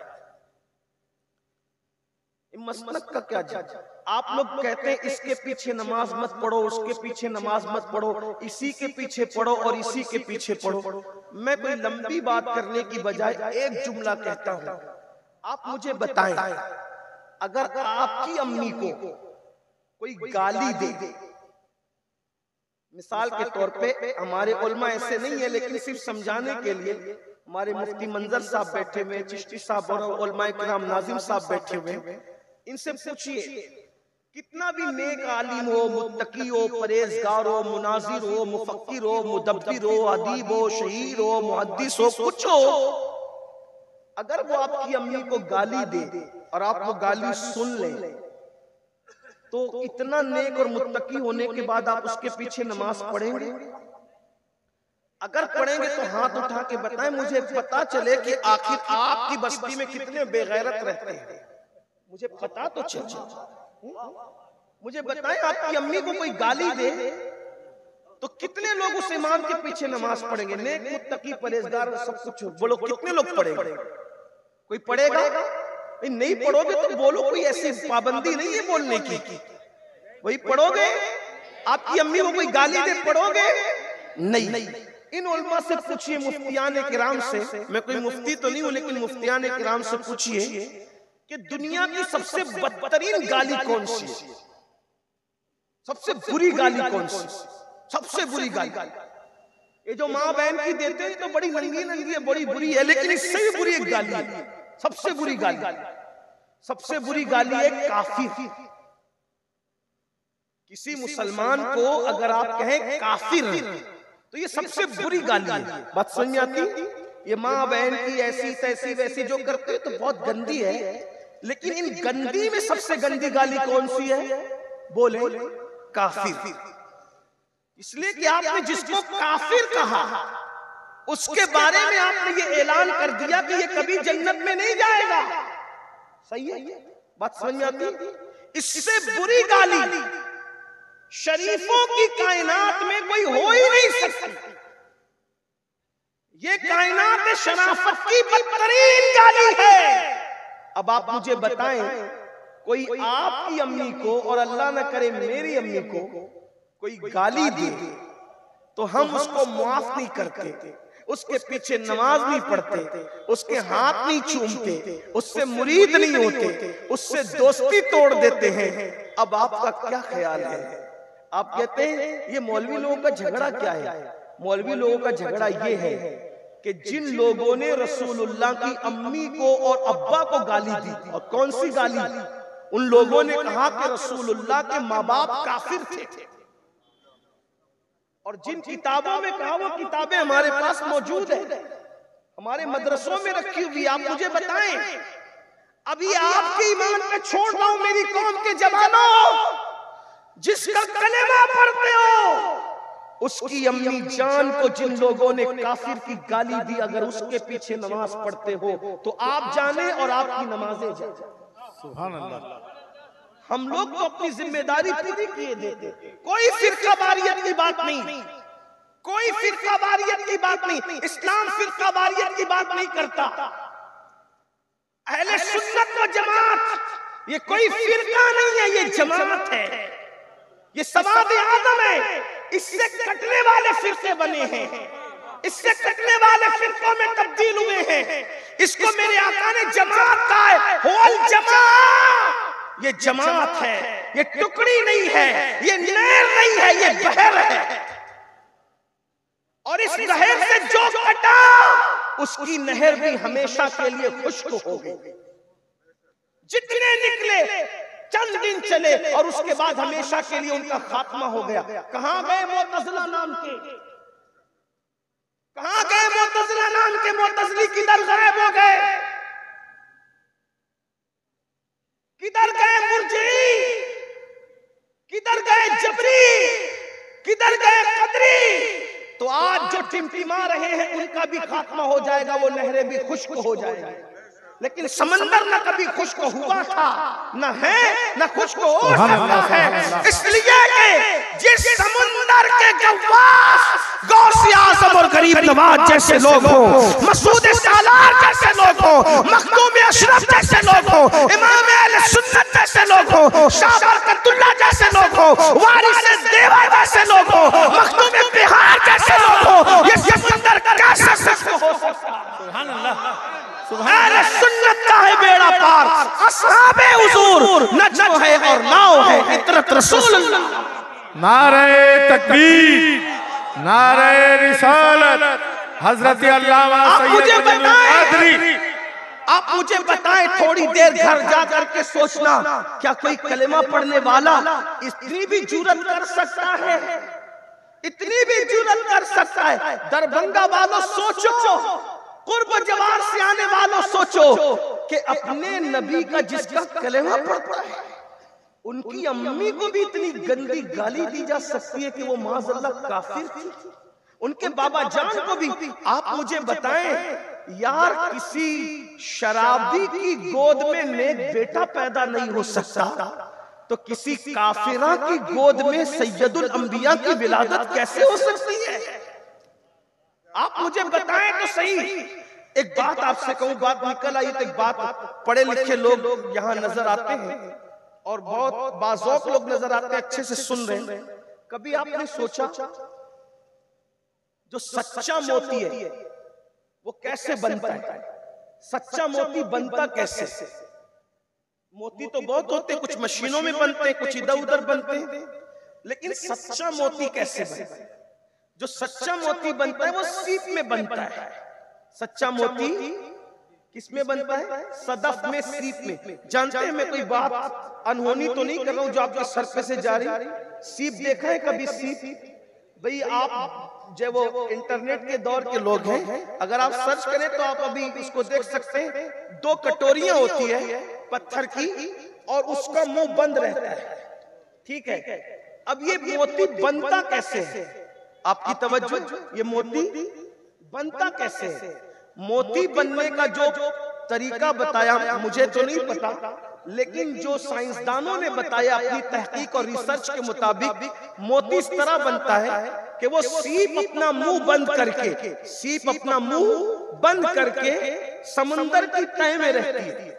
मसलक का क्या झगड़ा। आप लोग कहते हैं इसके पीछे नमाज मत पढ़ो, उसके पीछे नमाज मत पढ़ो, इसी के पीछे पढ़ो और इसी के पीछे पढ़ो। मैं कोई लंबी बात करने की बजाय एक जुमला कहता हूँ, आप मुझे बताएं अगर आपकी अम्मी को कोई गाली दे, मिसाल के तौर पे हमारे उलमा ऐसे नहीं है लेकिन सिर्फ समझाने के लिए, हमारे मुफ्ती मंजर साहब बैठे हुए, चिश्ती साहब और उलमा किराम नाजिम साहब बैठे हुए, इनसे पूछिए कितना भी नेक आलिम हो, मुत्तकी हो, परहेजगार हो, मुनाजिर हो, मुफक्किर हो, मुदब्बिर हो, अदीब हो, शहीर हो, मुहद्दिस हो, कुछ हो, अगर वो आपकी अम्मी को गाली दे और आप वो गाली सुन लें तो इतना नेक और मुत्तकी होने के बाद आप उसके पीछे नमाज पढ़ेंगे? अगर पढ़ेंगे तो हाथ उठा के बताएं, मुझे पता चले कि आखिर आपकी बस्ती में कितने बेगैरत रहते हैं, मुझे पता तो चले। मुझे बताएं आपकी अम्मी को कोई गाली दे तो कितने लोग उस इमाम के पीछे नमाज पढ़ेंगे? नेक मुत्तकी परहेजगार सब कुछ, बोलो कितने लोग पढ़ेंगे? कोई पढ़ेगा? नहीं पढ़ोगे तो बोलो, कोई ऐसी पाबंदी नहीं है बोलने की, वही पढ़ोगे। आपकी अम्मी को कोई गाली दे पढ़ोगे? नहीं। इन उलमा से पूछिए, मुफ्तियान किराम से, मैं कोई मुफ्ती तो नहीं हूं लेकिन मुफ्तियान किराम से पूछिए कि दुनिया की सबसे बदतरीन गाली कौन सी है, सबसे बुरी गाली कौन सी, सबसे बुरी गाली? ये जो माँ बहन की देते हैं तो बड़ी नंगी नंगी है, बड़ी बुरी है, लेकिन इससे भी बुरी एक गाली है, सबसे बुरी गाली, सबसे बुरी गाली है काफिर। किसी मुसलमान को अगर आप कहें काफिर तो ये सबसे बुरी गाली है। बात समझ में आती? ये माँ बहन की ऐसी तैसी वैसी जो करते हैं तो बहुत गंदी है, लेकिन इन गंदी में सबसे गंदी गाली कौन सी है? बोले काफिर। इसलिए कि आपने जिसको काफिर कहा उसके बारे में आपने ये ऐलान कर दिया कि ये कभी जन्नत में नहीं जाएगा। सही है? बात समझ में आती? इससे बुरी गाली शरीफों की कायनात में कोई हो ही नहीं सकती। ये कायनात शराफत की बदतरीन गाली है। अब आप मुझे बताएं, कोई आपकी अम्मी को और अल्लाह न करे मेरी अम्मी को कोई गाली दे तो हम उसको माफ नहीं करते, उसके पीछे नमाज नहीं पढ़ते, उसके हाथ नहीं चूमते, उससे मुरीद नहीं होते, उससे दोस्ती तोड़ देते हैं। अब आपका क्या ख्याल है? आप कहते हैं ये मौलवी लोगों का झगड़ा क्या है? मौलवी लोगों का झगड़ा ये है कि जिन लोगों ने रसूलुल्लाह की अम्मी को और अब्बा को गाली दी, और कौन सी गाली? उन लोगों ने कहा कि रसूलुल्लाह के माँ बाप काफिर थे, और जिन किताबों में कहा वो किताबें हमारे पास मौजूद है, हमारे मदरसों में रखी हुई। आप मुझे बताएं, अभी आपके ईमान पे छोड़ रहा हूं मेरी कौम के जवानों, जिसका कलेमा पढ़ते हो उसकी अम्मी जान को जिन लोगों ने काफिर की गाली दी, अगर उसके पीछे नमाज पढ़ते हो तो आप जाने और आपकी नमाजें जाने। सुभान अल्लाह। हम लोग तो अपनी जिम्मेदारी पूरी किए देते, कोई फिरकावारियत की बात नहीं, कोई फिरकावारियत की बात नहीं। इस्लाम फिरकावारियत की बात नहीं करता। अहले सुन्नत व जमात ये कोई फिरका नहीं है, ये जमात है, ये सवाब आदम है। इससे कटने वाले फिरके बने हैं, इससे कटने वाले फिरकों में तब्दील हुए हैं। इसको मेरे आका ने जमात कहा है, होल जमा। ये जमात है, ये टुकड़ी नहीं है, ये नहर नहीं है, ये बहर है। और इस नहर से जो कटा उसकी नहर भी हमेशा के लिए खुश्क हो गई। जितने निकले चंद दिन चले और उसके बाद हमेशा के लिए उनका खात्मा हो गया। कहां गए मुअतज़िला नाम के, कहां गए मुअतज़िला नाम के मुअतज़िली? किधर गायब हो गए? किधर गए मुर्जिई? किधर गए जबरी? किधर गए कदरी? तो आज जो टिमटिमा रहे हैं उनका भी खात्मा हो जाएगा, वो नहरें भी खुश्क हो जाएंगी। लेकिन समंदर न कभी खुश्क हुआ था, न है, न खुश्क हो सकता है। इसलिए जिस समुंदर के गवास गौसे आज़म और गरीब नवाज जैसे लोग हो, मसूद सालार जैसे लोग हो, मखदूम अशरफ जैसे लोग हो, इमाम अहले सुन्नत जैसे लोग हो, शाह बरकतुल्लाह जैसे लोग हो, वारिस देवा जैसे लोग हो, मखदूम बिहार जैसे लोग हो, ये समुंदर कैसे खुश्क हो सकता है? सुभान अल्लाह। अहले सुन्नत का है बेड़ा पार, असहाबे हुजूर नजम है और नाव है इतरत रसूल अल्लाह। नारे तकबीर, नारे रिसालत, हजरत अल्लामा सैयद कादरी। आप मुझे बताएं, थोड़ी देर घर जा करके सोचना, क्या कोई कलेमा पढ़ने वाला इतनी भी जुर्रत कर सकता है? इतनी भी जुर्रत कर सकता है? दरभंगा वालों सोचो, कुर्ब जवार से आने वालों सोचो कि अपने नबी का जिसका कलेमा पढ़ता है उनकी अम्मी को भी इतनी गंदी गाली दी जा सकती है कि वो माज़अल्लाह काफिर थी। उनके बाबा जान को भी। आप मुझे बताएं यार, किसी शराबी की गोद में नेक बेटा पैदा नहीं हो सकता, तो किसी काफिरा की गोद में सैयदुल अंबिया की विलादत कैसे हो सकती है? आप मुझे बताएं तो सही। एक बात आपसे कहूं, बात निकल आई तो एक बात, पढ़े लिखे लोग यहाँ नजर आते हैं और बहुत बाज़ौक लोग नजर आते हैं, अच्छे से सुन रहे हैं। कभी आपने सोचा जो सच्चा मोती है वो कैसे बनता है? सच्चा मोती बनता कैसे? मोती तो बहुत होते हैं, कुछ मशीनों में बनते हैं, कुछ इधर उधर बनते हैं, लेकिन सच्चा मोती कैसे बनता है? जो सच्चा मोती बनता है वो सीप में बनता है। सच्चा मोती किस में बनता है? सदफ में, सीप में। जानते हैं, मैं कोई बात अनहोनी तो नहीं कर रहा हूं जो आपके सर पे से जा रही। सीप देखा है कभी? सीप भाई, आप जो वो इंटरनेट के दौर के लोग हैं, अगर आप सर्च करें तो आप अभी उसको देख सकते हैं। दो कटोरियां होती है पत्थर की और उसका मुंह बंद रहता है, ठीक है? अब ये मोती बनता कैसे है? आपकी तवज्जो, ये मोती बनता कैसे है? मोती बनने का जो तरीका बताया मुझे तो नहीं पता, लेकिन जो साइंसदानों ने बताया अपनी तहकीक और रिसर्च के मुताबिक, मोती इस तरह बनता है कि वो सीप अपना मुंह बंद करके, सीप अपना मुंह बंद करके समंदर की तह में रहती है।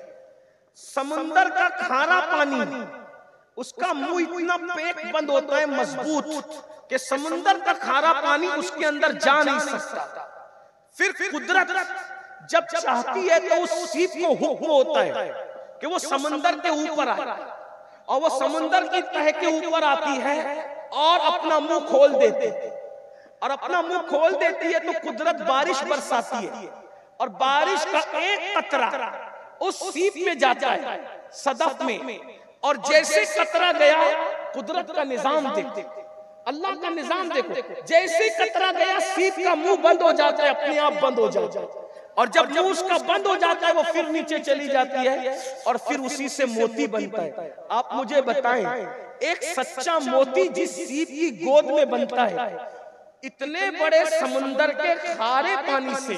समंदर का खारा पानी, उसका मुंह इतना पैक बंद होता है, मजबूत, कि समंदर का खारा पानी उसके अंदर जा नहीं सकता। फिर कुदरत जब चाहती है तो उस सीप को हुक्म होता है कि वो समंदर के ऊपर आए, और वो समंदर की तह के ऊपर आती है और अपना मुंह खोल देती है। और अपना मुंह खोल देती है तो कुदरत बारिश बरसाती है, और बारिश का एक कतरा उस सीप में जाता है, सदफ में, और जैसे कतरा गया, कुदरत का निजाम देखो, अल्लाह का निजाम देखो, जैसे कतरा गया सीप का मुंह बंद हो जाता है, अपने आप बंद हो जाता है, और जब मुंह उसका बंद हो जाता है वो फिर नीचे चली जाती है और फिर उसी से मोती बनता है। आप मुझे बताएं, एक सच्चा मोती जिस सीप की गोद में बनता है, इतने बड़े समुंदर के खारे पानी से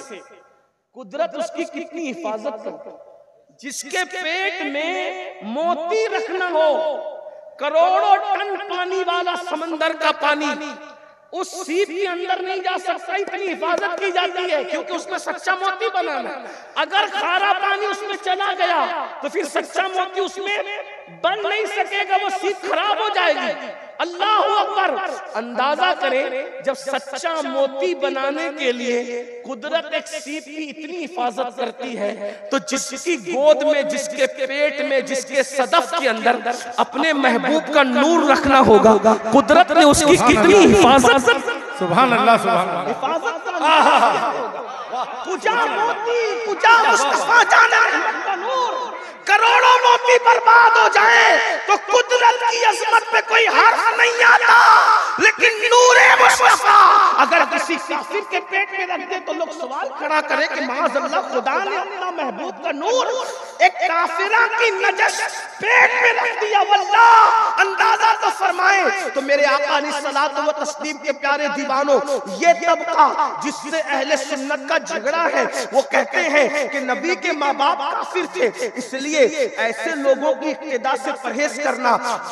कुदरत उसकी कितनी हिफाजत करती है। जिसके पेट में मोती रखना हो, करोड़ों टन पानी वाला समंदर का पानी उस सीप के अंदर नहीं जा सकता, इतनी हिफाजत की जाती है क्योंकि उसमें सच्चा मोती बनाना। अगर खारा पानी उसमें चला गया तो फिर सच्चा मोती उसमें बन नहीं सकेगा, वो सीप खराब हो जाएगी। अल्लाह अकबर। अंदाजा करें जब सच्चा मोती बनाने के लिए कुदरत एक सीप की इतनी हिफाजत करती है, तो जिसकी गोद में, जिसके पेट में, जिसके सदफ के अंदर अपने महबूब का नूर रखना होगा, कुदरत ने उसकी कितनी हिफाजत। सुभान अल्लाह, सुभान अल्लाह। हिफाजत तुझा मोती, तुझा मुस्तफा जाना का नूर। करोड़ों मोती बर्बाद हो जाए तो कुदरत की अजमत पे कोई हर्फ नहीं आता, लेकिन नूरे मुस्तफा अगर किसी काफिर के पेट में रख दे तो लोग सवाल खड़ा करे कि माअज़ल्लाह खुदा ने अपना महबूब का नूर एक काफिरा की नजस पेट में रख दिया। वल्लाह अंदाजा तो फरमाए। तो मेरे आका अलैहिस्सलातु व तस्लीम के प्यारे दीवानों, ये तबका जिससे अहले सुन्नत का झगड़ा है, वो कहते हैं कि नबी के माँ बाप काफिर थे, इसलिए ऐसे लोगों की इक्तिदा से परहेज करना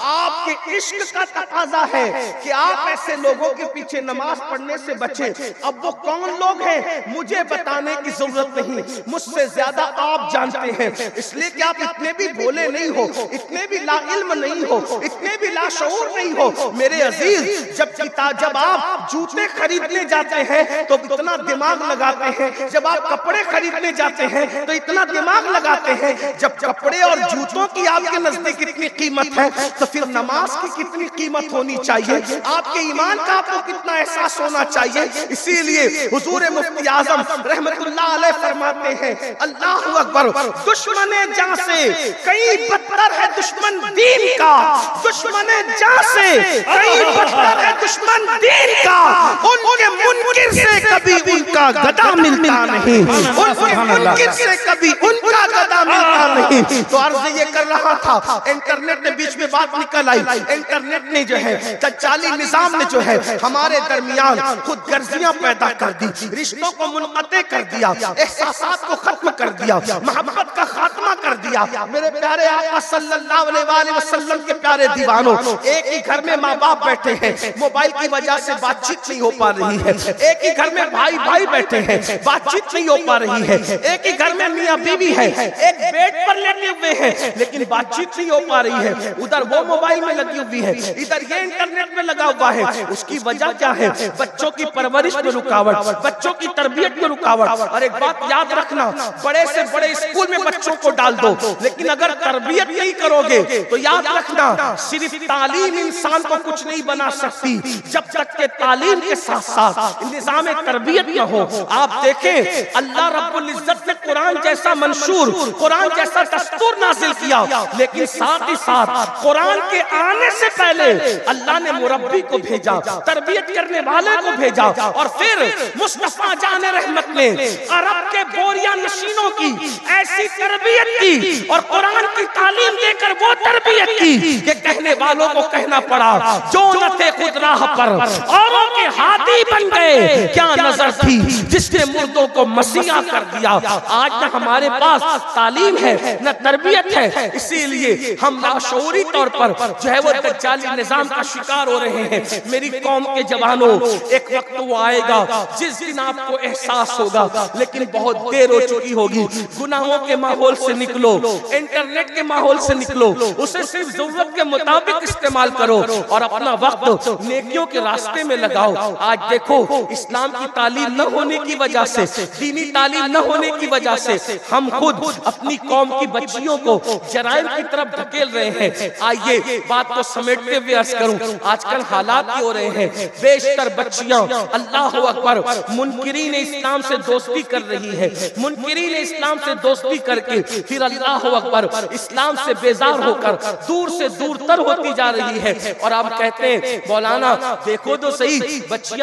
आपके इश्क का तकाजा है कि आप ऐसे लोगों के पीछे नमाज पढ़ने से बचें। अब वो कौन लोग हैं मुझे बताने की जरूरत नहीं, मुझसे ज्यादा आप जानते हैं, इसलिए कि आप इतने भी भोले नहीं हो, इतने भी लाइल्म नहीं हो, इतने भी लाशऊर नहीं हो। मेरे अजीज, जब आप जूते खरीदने जाते हैं तो इतना दिमाग लगाते हैं, जब आप कपड़े खरीदने जाते हैं तो इतना दिमाग लगाते हैं, जब कपड़े और जूतों की आपके नजदीक इतनी कीमत है तो फिर नमाज की कितनी कीमत होनी चाहिए, आपके ईमान का आपको कितना एहसास होना चाहिए। इसीलिए हुजूर मुफ्ती आजम रहमतुल्लाह अलैह फरमाते हैं, अल्लाहु अकबर, दुश्मने जान से कई बदतर है दुश्मन दीन का, दुश्मने जान से कई बदतर है दुश्मन दीन का, उनके मुनकिर से कभी उनका गदा मिलता नहीं, उनके मुनकिर से कभी उनका गदा मिलता नहीं। तो अर्ज ये कर रहा था, इंटरनेट ने बीच में बात निकल आई, इंटरनेट ने जो है दज्जाली निजाम ने जो है हमारे दरमियान खुद गर्जियां पैदा कर दी, रिश्तों को मुनक़ते कर दिया, एहसासात को खत्म कर दिया, मोहब्बत का खात्मा कर दिया। मेरे प्यारे आका सल्लल्लाहु अलैहि वसल्लम के प्यारे दीवानों, एक ही घर में माँ बाप बैठे हैं, मोबाइल की वजह से बातचीत नहीं हो पा रही है, एक ही घर में भाई भाई बैठे हैं, बातचीत नहीं हो पा रही है, एक ही घर में मियाँ बीवी है, एक बेड पर लेटे हुए हैं लेकिन बातचीत नहीं हो पा रही है, उधर वो मोबाइल में लगी हुई है, इधर ये इंटरनेट में लगा हुआ है। उसकी वजह क्या है? बच्चों की परवरिश में रुकावट, बच्चों की तरबियत में रुकावट। और एक बात याद रखना, बड़े से बड़े स्कूल में बच्चों को डाल दो, लेकिन अगर तरबियत नहीं करोगे तो याद रखना सिर्फ तालीम इंसान को कुछ नहीं बना सकती, जब तक के तालीम के साथ साथ निजाम तरबियत न हो। आप देखें, अल्लाह रब्बुल इज्जत ने कुरान जैसा मंशूर, कुरान जैसा दस्तूर नाजिल किया, लेकिन साथ ही साथ कुरान के आने से पहले अल्लाह ने मुरब्बी को भेजा, तरबियत करने वाले को भेजा, और फिर मुस्तफा जाने रहमत ने अरब के बोरिया नशीनों की ऐसी तरबियत की और कुरान की तालीम देकर वो तरबियत की कि कहने वालों को कहना पड़ा, जो न थे खुद राह पर औरों के हाथी बन गए, क्या नजर थी जिसने मुर्दों को मसीहा कर दिया। आज न हमारे पास तालीम है न तरबियत है, इसीलिए हम लाशऊरी तौर पर जो है वो दज्जाली निजाम का शिकार हो रहे हैं। मेरी कौम के जवानों, एक वक्त वो आएगा जिस दिन आपको एहसास होगा, लेकिन बहुत देर हो चुकी होगी। गुनाहों के माहौल से निकलो, इंटरनेट के माहौल से निकलो, उसे सिर्फ जरूरत के मुताबिक इस्तेमाल करो और अपना वक्त नेकियों के रास्ते में लगाओ। आज देखो, इस्लाम की तालीम न होने की वजह से, दीनी तालीम न होने की वजह से हम खुद अपनी कौम की बच्चियों को जराइम की तरफ धकेल रहे हैं। आइए बात को समेटते हुए अर्ज करूं, आजकल हालात ये हो रहे हैं, बेशतर बच्चियां अल्लाह अकबर मुनकिरीन इस्लाम से दोस्ती कर रही है, मुनकिरीन इस्लाम से दोस्ती करके फिर अल्लाह अकबर इस्लाम से बेजार होकर दूर से दूर तर होती जा रही है। और आप कहते हैं मौलाना देखो तो सही, बच्चियां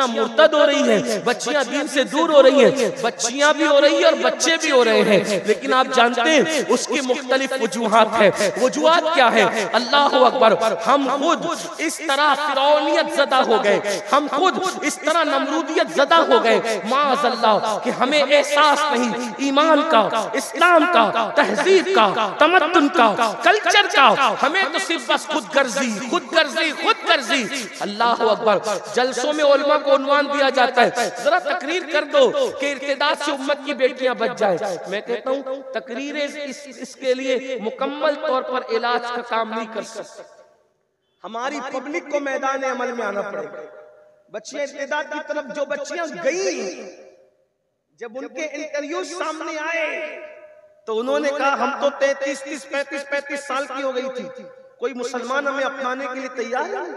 बच्चियां मुर्तद हो रही हैं, बच्चियां दीन से दूर हो रही हैं, बच्चियां भी हो रही है और बच्चे भी हो रहे हैं। लेकिन आप जानते हैं उसकी मुख्तलिफ वजूहात है। वजूहात क्या है? अल्लाह अकबर, हम खुद इस तरह फिरौनियत ज़दा हो गए, हम खुद इस तरह नमरूदियत ज़दा हो गए माअज़ल्लाह कि हमें एहसास नहीं ईमान का, इस्लाम का, तहजीब का, तमद्दुन का, कल्चर का। हमें तो सिर्फ बस खुद गर्जी, खुद गर्जी, खुद गर्जी। अल्लाह अकबर, जलसों में उलमा को उन्वान दिया जाता है, जरा तकरीर कर दो कि इर्तिदाद से उम्मत की बेटियां बच जाए। मैं कहता हूं तकरीरें इसके लिए मुकम्मल तौर पर इलाज का काम नहीं कर सकती। हमारी पब्लिक को मैदान अमल में आना पड़ेगा। बच्चियां इर्तिदाद की तरफ जो बच्चियां गई, जब उनके इंटरव्यू सामने आए तो उन्होंने कहा हम तो 33 साल की हो गई थी, कोई मुसलमान हमें अपनाने के लिए तैयार है,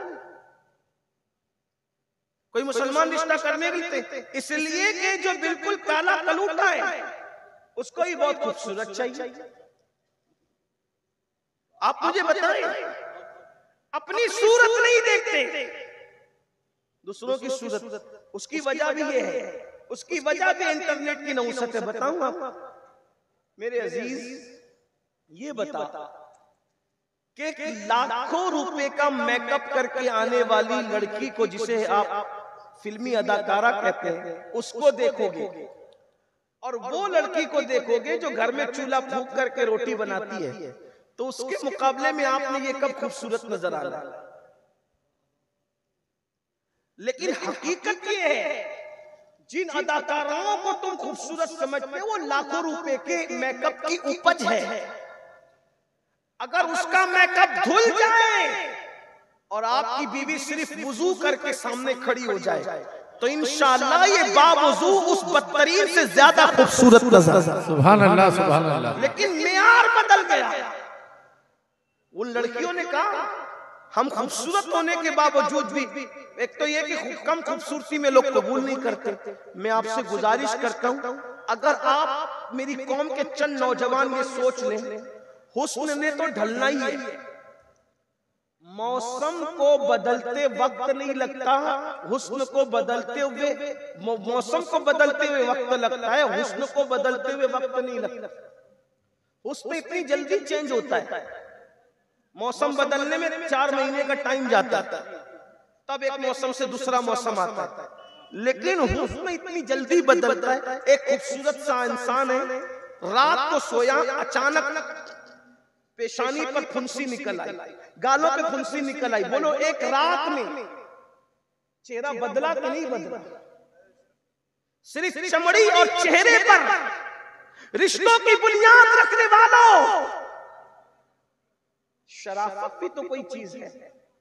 कोई मुसलमान रिश्ता करने के लिए, इसलिए कि जो बिल्कुल काला कलूटा है उसको ही बहुत खूबसूरत चाहिए। आप मुझे बताएं, अपनी सूरत नहीं देखते, दूसरों की सूरत। उसकी वजह भी ये है, उसकी वजह भी इंटरनेट की नौसत है। बताऊं आप मेरे अजीज, ये बता कि लाखों रुपए का मेकअप करके आने वाली लड़की को, जिसे आप फिल्मी अदाकारा कहते हैं, उसको देखोगे और वो लड़की को देखोगे जो घर में चूल्हा फूंक करके रोटी बनाती है, तो उसके मुकाबले में आपने ये कब खूबसूरत नजर आ रहा। लेकिन हकीकत ये है, जिन अदाकाराओं को तुम खूबसूरत समझते हो वो लाखों रुपए के मेकअप की उपज है। अगर उसका मेकअप धुल जाए और आपकी बीवी सिर्फ वुजू करके सामने खड़ी हो जाए तो इंशाअल्लाह ये बावजू उस बदतरीन से ज्यादा खूबसूरत नजर। सुभान अल्लाह, सुभान अल्लाह। लेकिन मेयार बदल गया। उन लड़कियों ने कहा हम खूबसूरत होने के बावजूद भी, एक तो ये कि कम खूबसूरती में लोग कबूल नहीं करते। मैं आपसे गुजारिश करता हूं, अगर आप मेरी कौम के चंद नौजवान ये सोच लें, हुस्न ने तो ढलना ही है, मौसम को बदलते वक्त नहीं लगता, हुस्न को बदलते हुए, मौसम को बदलते हुए वक्त लगता है, हुस्न को बदलते हुए वक्त नहीं लगता। हुस्न इतनी जल्दी चेंज होता है, मौसम बदलने में 4 महीने का टाइम जाता है, तब एक मौसम से दूसरा मौसम आता है। लेकिन हुस्न इतनी जल्दी बदलता है। एक खूबसूरत सा इंसान है, रात को सोया, अचानक पेशानी पर फुंसी निकल आई, गालों पे फुंसी निकल आई। बोलो एक रात में चेहरा बदला कि नहीं बदला? सिर्फ चमड़ी और चेहरे पर रिश्तों की बुनियाद रखने वालों, शराफत भी तो कोई चीज है,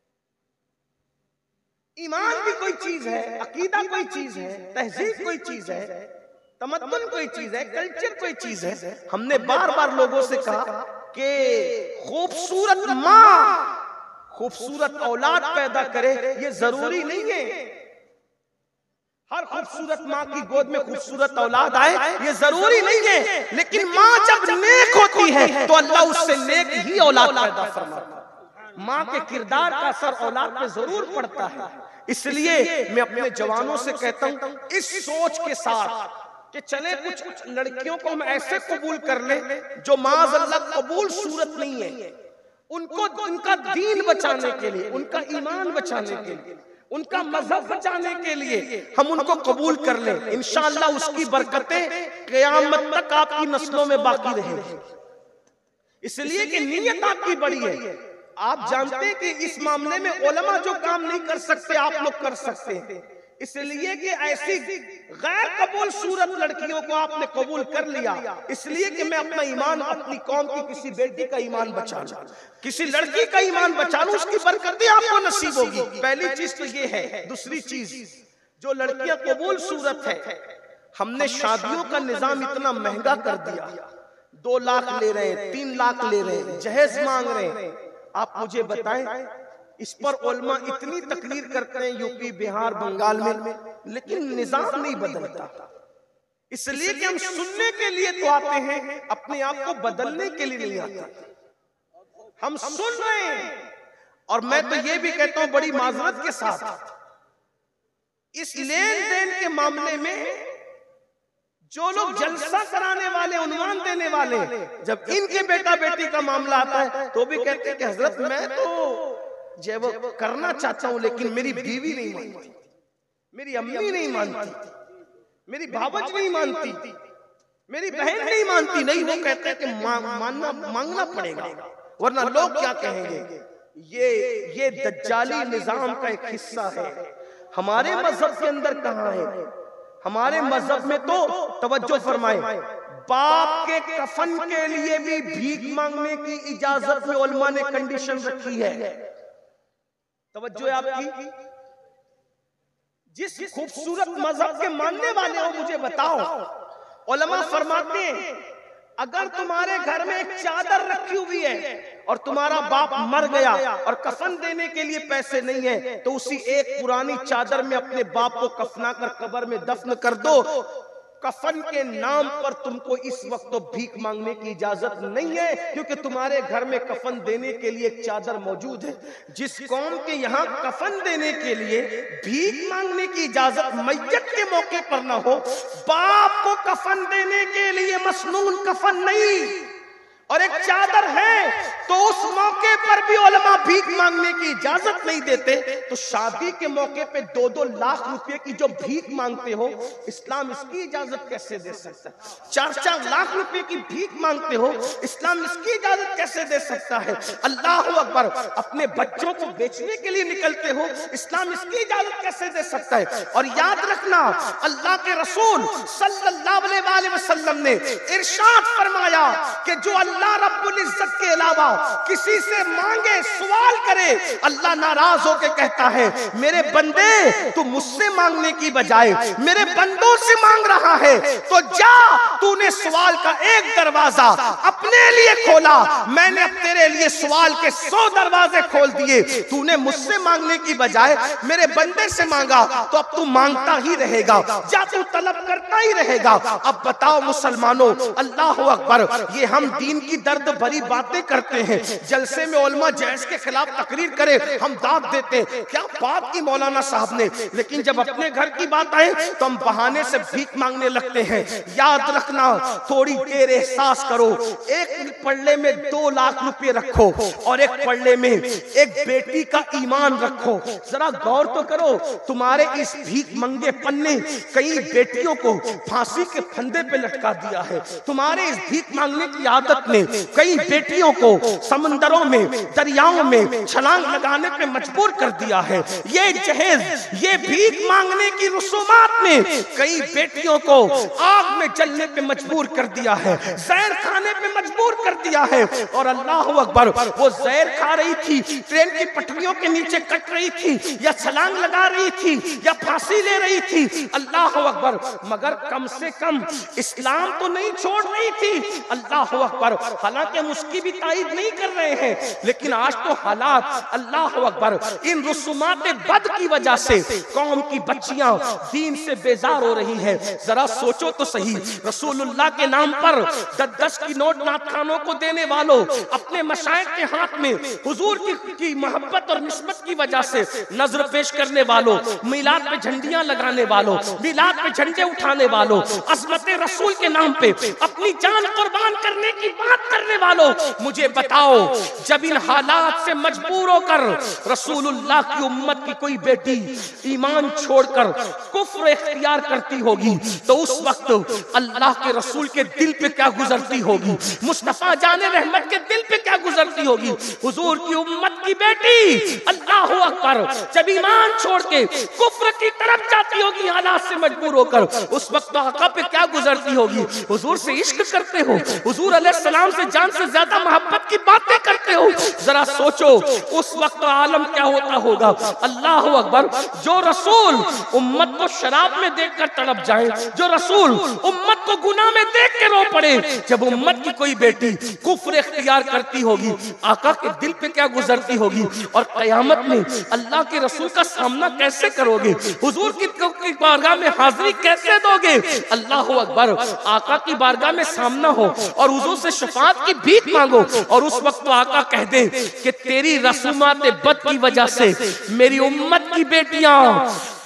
ईमान भी कोई चीज है, अकीदा कोई चीज है, तहजीब कोई चीज है, तमद्दुन कोई चीज है, कल्चर कोई चीज है। हमने बार बार लोगों से कहा कि खूबसूरत माँ खूबसूरत औलाद पैदा करे, ये जरूरी नहीं है। हर खूबसूरत माँ की गोद में खूबसूरत औलाद आए, ये जरूरी नहीं है। लेकिन माँ जब नेक होती है तो अल्लाह उससे नेक ही औलाद पैदा फरमाता है। माँ के किरदार का असर औलाद पे जरूर पड़ता है। इसलिए मैं अपने जवानों से कहता हूँ, इस सोच के साथ कि चले कुछ लड़कियों को हम ऐसे कबूल कर लें जो माज़अल्लाह कबूल सूरत नहीं है, उनको उनका दीन बचाने के लिए, उनका ईमान बचाने के लिए, उनका मजहब बचाने के लिए हम उनको कबूल कर लें। इंशाअल्लाह उसकी बरकतें क़यामत तक आपकी नस्लों में बाकी रहेगी। इसलिए कि नीयत आपकी बड़ी है। आप जानते हैं कि इस मामले में उलमा जो काम नहीं कर सकते आप लोग कर सकते हैं। इसलिए कि ऐसी गैर कबूल सूरत लड़कियों को आपने कबूल कर लिया, इसलिए कि मैं अपना ईमान, अपनी कौम की किसी बेटी का ईमान बचा लूं, किसी लड़की का ईमान बचा लूं, उसकी बरकतें आपको नसीब होगी। पहली चीज तो ये है। दूसरी चीज, जो लड़कियां कबूल सूरत है, हमने शादियों का निजाम इतना महंगा कर दिया, 2 लाख ले रहे हैं, 3 लाख ले रहे हैं, जहेज मांग रहे हैं। आप मुझे बताएं, इस पर उलमा इतनी तकरीर करते हैं यूपी, बिहार, बंगाल में, लेकिन निजाम नहीं बदलता। इसलिए कि हम सुनने के लिए तो आते हैं, अपने आप को बदलने के लिए नहीं आते। हम सुन रहे हैं, और मैं तो ये भी कहता हूं बड़ी माजरत के साथ इस लेन देन के मामले में जो लोग जलसा कराने वाले, उन्वान देने वाले, जब इनके बेटा बेटी का मामला आता है तो भी कहते हैं कि हजरत मैं तो जो वो करना चाहता हूं लेकिन मेरी बीवी नहीं मानती, मेरी अम्मी नहीं मानती, मेरी भावज नहीं मानती, मेरी बहन नहीं मानती। नहीं, वो कहते हैं कि मांगना पड़ेगा वरना लोग क्या कहेंगे। ये दज्जाली निजाम का एक हिस्सा है। हमारे मजहब के अंदर कहां है? हमारे मजहब में तो तवज्जो फरमाए, बाप के कफन के लिए भी भीख मांगने की इजाजत में उलमा ने कंडीशन रखी है। तवज्जो है आपकी। जिस खूबसूरत मजहब के मानने वाले हो मुझे बताओ, उलमा फरमाते हैं अगर तुम्हारे घर में एक चादर रखी हुई है और तुम्हारा बाप मर गया और कफन देने के लिए पैसे नहीं है तो उसी एक पुरानी चादर में अपने बाप को कफना कर कब्र में दफन कर दो। कफन के नाम पर तुमको इस वक्त तो भीख मांगने की इजाजत नहीं है, क्योंकि तुम्हारे घर में कफन देने के लिए एक चादर मौजूद है। जिस कौम के यहाँ कफन देने के लिए भीख मांगने की इजाजत मैयत के मौके पर ना हो, बाप को कफन देने के लिए मसनून कफन नहीं और एक चादर है, तो उस मौके पर भी उलमा भीख मांगने की इजाजत नहीं देते। तो शादी के मौके पे 2-2 लाख रुपए की जो भीख मांगते हो, इस्लाम इसकी इजाजत कैसे दे सकता है? 4-4 लाख रुपए की भीख मांगते हो, इस्लाम इसकी इजाजत कैसे दे सकता है? अल्लाह अकबर, अपने बच्चों को बेचने के लिए निकलते हो, इस्लाम इसकी इजाजत कैसे दे सकता है? और याद रखना, अल्लाह के रसूल सल्लल्लाहु अलैहि वसल्लम ने इरशाद फरमाया कि जो अल्लाह रब्बुल इज्जत के अलावा किसी से मांगे, सवाल करे, अल्लाह नाराज होकर कहता है मेरे बंदे तू मुझसे मांगने की बजाय मेरे बंदों से मांग रहा है, तो जा, तूने सवाल का एक दरवाजा अपने लिए खोला, मैंने अब तेरे लिए सवाल के 100 दरवाजे खोल दिए। तूने मुझसे मांगने की बजाय मेरे बंदे से मांगा तो अब तू मांगता ही रहेगा, जा तू तलब करता ही रहेगा। अब बताओ मुसलमानों, अल्लाह अकबर, ये हम दीन की दर्द भरी बातें करते हैं, जलसे में उलमा जैश के खिलाफ तकरीर करे, हम दाद देते हैं, क्या बात की मौलाना साहब ने, लेकिन जब अपने घर की बात आए तो हम बहाने से भीख मांगने लगते हैं। याद रखना, थोड़ी देर एहसास करो, एक पल्ले में 2 लाख रुपए रखो और एक पल्ले में एक बेटी का ईमान रखो। जरा गौर तो करो, तुम्हारे इस भीख मंगे पन्ने कई बेटियों को फांसी के फंदे पे लटका दिया है। तुम्हारे इस भीख मांगने की आदत ने कई बेटियों को समंदरों में, दरियाओं में छलांग लगाने पे मजबूर कर दिया है। ये जहेज, ये भीख मांगने की रसूमात ने कई बेटियों को आग में जलने पे मजबूर कर दिया है, जहर खाने पे मजबूर कर दिया है। और अल्लाह अकबर, वो जहर खा रही थी, ट्रेन की पटरियों के नीचे कट रही थी, या छलांग लगा रही थी, या फांसी ले रही थी, अल्लाह अकबर, मगर कम से कम इस्लाम तो नहीं छोड़ रही थी। अल्लाह अकबर, हालांकि हम उसकी भी तारीफ नहीं कर रहे हैं, लेकिन आज तो हालात, अल्लाह अकबर, इन रसूमात बद की वजह से कौम की बच्चियां दीन से बेजार हो रही हैं। जरा सोचो तो सही, रसूलुल्लाह के नाम पर 10-10 की नोट नात खानों को देने वालों, अपने मशाइख के हाथ में हुजूर की मोहब्बत और निस्बत की वजह से नजर पेश करने वालों, मिलाद पे झंडियां लगाने वालों, मिलाद पे झंडे उठाने वालों, अज़मत रसूल के नाम पे अपनी जान कुर्बान करने की बात करने वालों, मुझे बताओ, जब इन हालात से मजबूर होकर रसूलुल्लाह की उम्मत की कोई बेटी ईमान छोड़कर कुफ्र इख्तियार करती होगी तो उस वक्त अल्लाह के रसूल के दिल पे क्या गुजरती होगी, मुस्तफा जाने रहमत के दिल पे क्या गुजरती होगी। हुजूर की उम्मत की बेटी अल्लाह अकबर जब ईमान छोड़ के कुफ्र की तरफ जाती होगी हालात से मजबूर होकर, उस वक्त आका पे क्या गुजरती होगी। हुजूर से इश्क करते हो, हुजूर अलैहिस्सलाम से जान से ज्यादा मोहब्बत की बातें करते हो, जरा सोचो उस वक्त आलम क्या होता होगा। अल्लाह अकबर, जो रसूल उम्मत को शराब में देखकर तड़प जाए, जो रसूल उम्मत को गुनाह में देख के रो पड़े, जब उम्मत की कोई बेटी कुफ्र इख्तियार करती होगी, आका के दिल पे क्या गुजरती होगी। और कयामत में अल्लाह के रसूल का सामना कैसे करोगे, हुजूर की बारगाह में हाजिरी कैसे दोगे। अल्लाह अकबर, आका की बारगाह में सामना हो और हुजूर से शफाअत की भीख मांगो और उस वक्त तो आका कह दे कि तेरी रसूमात बद की वजह से मेरी उम्मत की बेटियां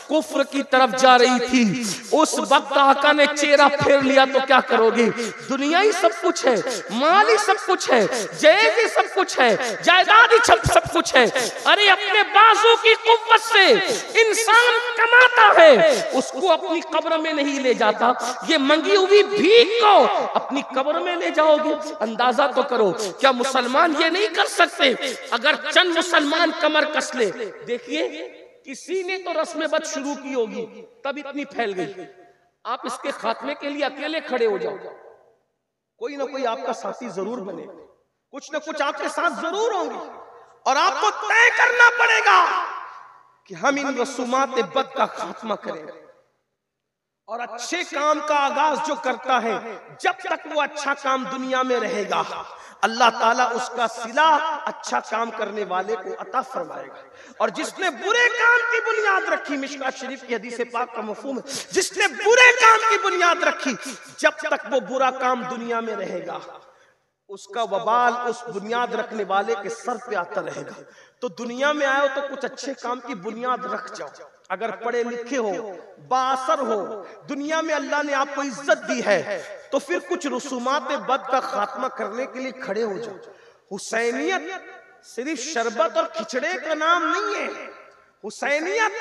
कुफ्र की तरफ जा रही थी, उस वक्त आका ने चेहरा फेर लिया तो क्या करोगे? दुनिया ही सब कुछ है, माल ही सब कुछ है, जहेज ही सब कुछ है, जायदाद ही सब कुछ है। अरे अपने बाजू की कुव्वत से इंसान कमाता है, उसको अपनी कब्र में नहीं ले जाता। ये मंगी हुई भीख को अपनी कब्र में ले जाओगे? अंदाजा तो करो, क्या मुसलमान ये नहीं कर सकते? अगर चंद मुसलमान कमर कस ले, देखिए किसी ने तो रस्म बद शुरू की होगी तब इतनी फैल गई। आप इसके खात्मे के लिए अकेले खड़े हो जाओ, कोई ना कोई आपका साथी जरूर बने, कुछ ना कुछ आपके साथ जरूर होंगे, और आपको तय करना पड़ेगा कि हम इन रसूमात बद का खात्मा करें। और अच्छे काम का आगाज जो करता है, जब तक वो अच्छा काम दुनिया में रहेगा, अल्लाह ताला उसका सिला अच्छा काम करने वाले को अता फरमाएगा। और जिसने बुरे काम की बुनियाद रखी, मिशकात शरीफ की हदीस पाक का मफहूम है, जिसने बुरे काम की बुनियाद रखी, जब तक वो बुरा काम दुनिया में रहेगा, उसका वबाल उस बुनियाद रखने वाले के सर पे आता रहेगा। तो दुनिया में आए हो तो कुछ अच्छे काम की बुनियाद रख जाओ। अगर पढ़े लिखे हो, बासर हो, दुनिया में अल्लाह ने आपको इज्जत दी है, तो फिर कुछ रसूमात बद का खात्मा करने के लिए खड़े हो जाओ। हुसैनियत सिर्फ शरबत और खिचड़े का नाम नहीं है। हुसैनियत